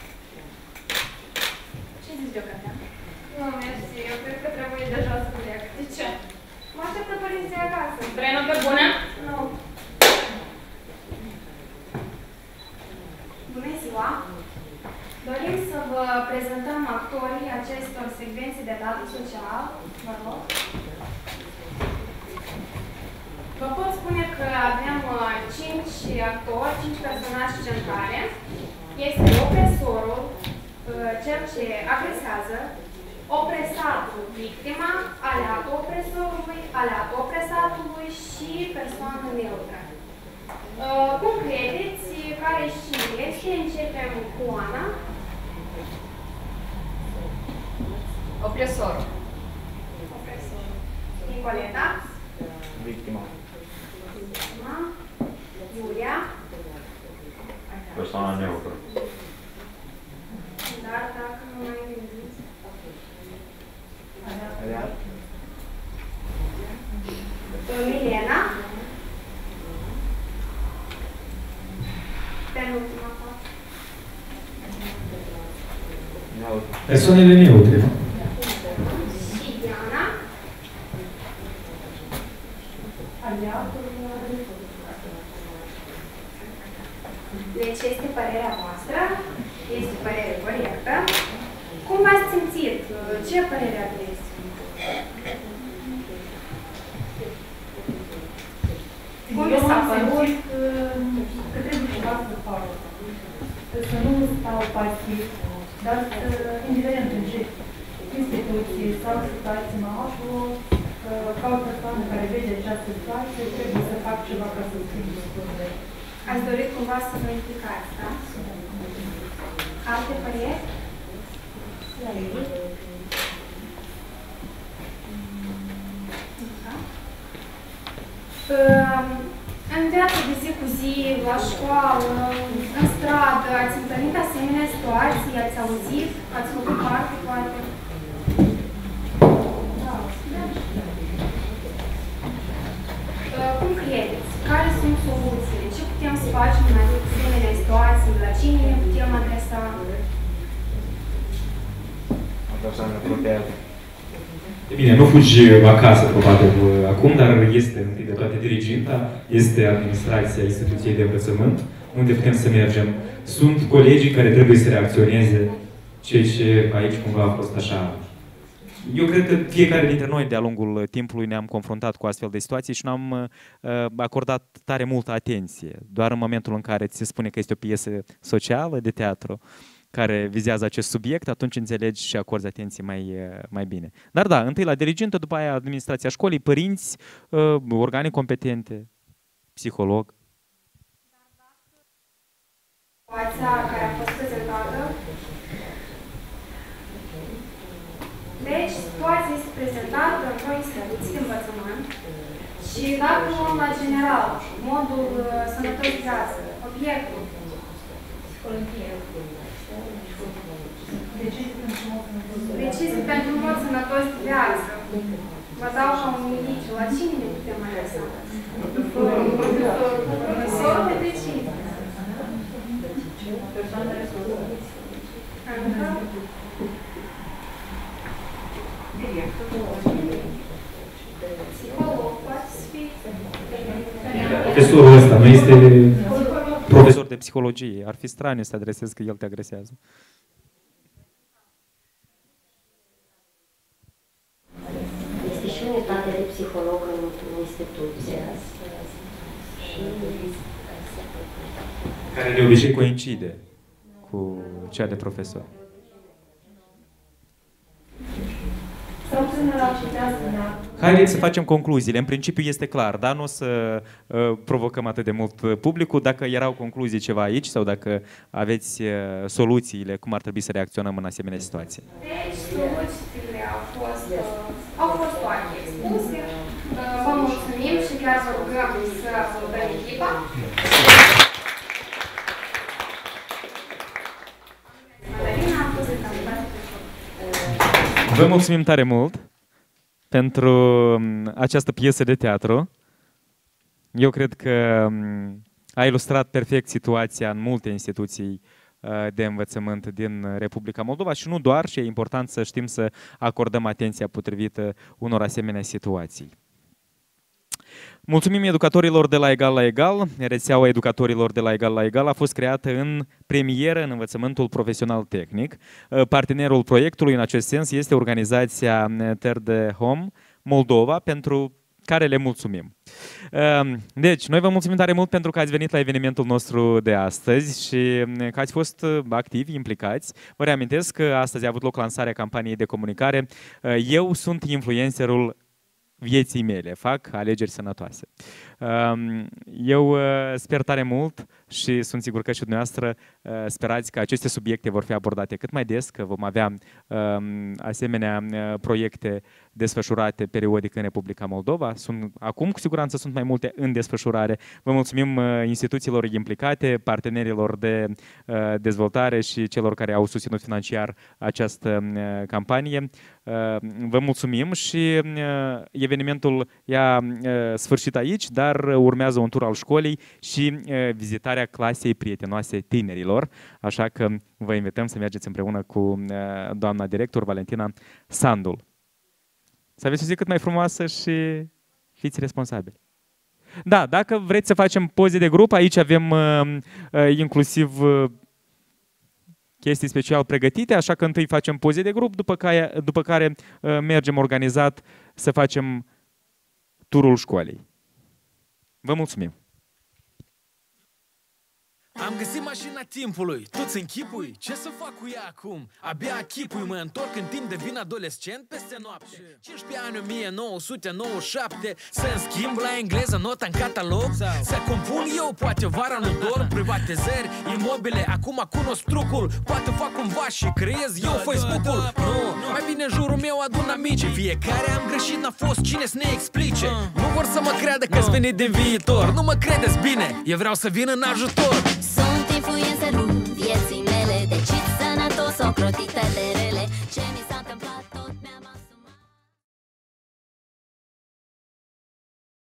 Ce zici deocamdată? Nu, mersi. Eu cred că trebuie deja să plec. De ce? Mă așteptă părinții acasă. Vrei pe bună? Nu. Bună ziua! Dorim să vă prezentăm actorii acestor secvențe de teatru social. Vă rog. Vă pot spune că avem cinci actori, cinci personaje centrale. Este opresorul, cel ce agresează, opresatul, victima, aleatul opresorului, aleatul opresatului și persoană neutră. Cum credeți care și este? Începem cu Ana. Opresorul. Opresorul. Nicoleta. Victima. Victima. Iulia. Persoana neutră. Dar dacă nu mai gândiți. Real. Milena. Penultima parte. Persoanele neutre, nu? Și Diana. Deci este părerea voastră, este părere corectă. Cum v-ați simțit? Ce părere aveți? Cum Eu s-a m-am părut? simțit că, că trebuie ceva să fac. Să nu stau pasiv, dar să, indiferent în ce instituție sau situație mă aflu, ca o persoană care vede această situație, trebuie să fac ceva ca să schimb lucrurile. Ați dorit cumva să vă implicați, da? Alte păreri? La ei? Da? În viața de zi cu zi, la școală, în stradă, ați întâlnit asemenea situații, ați auzit, ați făcut parte, poate? Da. Cum credeți? Care sunt soluțiile? Ce putem să facem în asemenea situații? La cine ne putem adresa? O persoană apropiată. Bine, nu fugi acasă, probabil, acum, dar este, întâi de toate, diriginta, este administrația instituției de învățământ, unde putem să mergem. Sunt colegii care trebuie să reacționeze, ceea ce aici cumva a fost așa. Eu cred că fiecare dintre noi, de-a lungul timpului, ne-am confruntat cu astfel de situații și n-am uh, acordat tare multă atenție. Doar în momentul în care ți se spune că este o piesă socială de teatru, care vizează acest subiect, atunci înțelegi și acorzi atenție mai, mai bine. Dar da, întâi la dirigintă, după aia administrația școlii, părinți, organe competente, psiholog. Situația care a fost prezentată Deci, situația este prezentată într-o instituție de învățământ și dacă luăm la general, modul uh, sănătos de viață, obiectul, decizii pentru mod sănătos de viață, vă dau ca un indiciu, la cine ne putem mai lăsa? Profesorul de decizii. Psiholog, poate să fie. Profesorul ăsta nu este profesor de psihologie. Ar fi straniu să te adresezi că el te agresează. Este și unitate de psiholog în instituție. Care de obicei coincide cu cea de profesor. Sau tânăr ar putea să ne... Haideți să facem concluziile. În principiu este clar, dar nu o să uh, provocăm atât de mult publicul. Dacă erau concluzii ceva aici sau dacă aveți uh, soluțiile, cum ar trebui să reacționăm în asemenea situații. Deci, soluțiile au fost, uh, au fost toate expuse. Uh, vă mulțumim și chiar vă rugăm să apludăm echipa. Vă mulțumim tare mult pentru această piesă de teatru. Eu cred că a ilustrat perfect situația în multe instituții de învățământ din Republica Moldova și nu doar, și e important să știm să acordăm atenția potrivită unor asemenea situații. Mulțumim educatorilor de la Egal la Egal. Rețeaua educatorilor de la Egal la Egal a fost creată în premieră în învățământul profesional tehnic. Partenerul proiectului în acest sens este organizația Third Home Moldova, pentru care le mulțumim. Deci, noi vă mulțumim tare mult pentru că ați venit la evenimentul nostru de astăzi și că ați fost activi, implicați. Vă reamintesc că astăzi a avut loc lansarea campaniei de comunicare Eu sunt influencerul vieții mele, fac alegeri sănătoase. Eu sper tare mult și sunt sigur că și dumneavoastră sperați că aceste subiecte vor fi abordate cât mai des, că vom avea asemenea proiecte desfășurate periodic în Republica Moldova. Sunt, acum, cu siguranță, sunt mai multe în desfășurare. Vă mulțumim instituțiilor implicate, partenerilor de dezvoltare și celor care au susținut financiar această campanie. Vă mulțumim și evenimentul i-a sfârșit aici, dar urmează un tur al școlii și vizitarea clasei prietenoase tinerilor. Așa că vă invităm să mergeți împreună cu doamna director Valentina Sandul. Să aveți o zi cât mai frumoasă și fiți responsabili. Da, dacă vreți să facem poze de grup, aici avem uh, uh, inclusiv uh, chestii special pregătite, așa că întâi facem poze de grup, după care, după care uh, mergem organizat să facem turul școlii. Vă mulțumim! Am găsit mașina timpului, tu-ți închipui? Ce să fac cu ea acum? Abia chipui, mă întorc în timp, devin adolescent peste noapte. cincisprezece ani, o mie nouă sute nouăzeci și șapte. Să-mi schimb la engleză nota în catalog. Să compun eu, poate vara nu dorm. Privatizări, imobile, acum cunosc trucul. Poate fac cumva și creez eu Facebook-ul. Nu, mai bine în jurul meu adun amici. Fiecare am greșit, n-a fost cine să ne explice. Nu vor să mă creadă că-s venit din viitor. Nu mă credeți bine, eu vreau să vin în ajutor.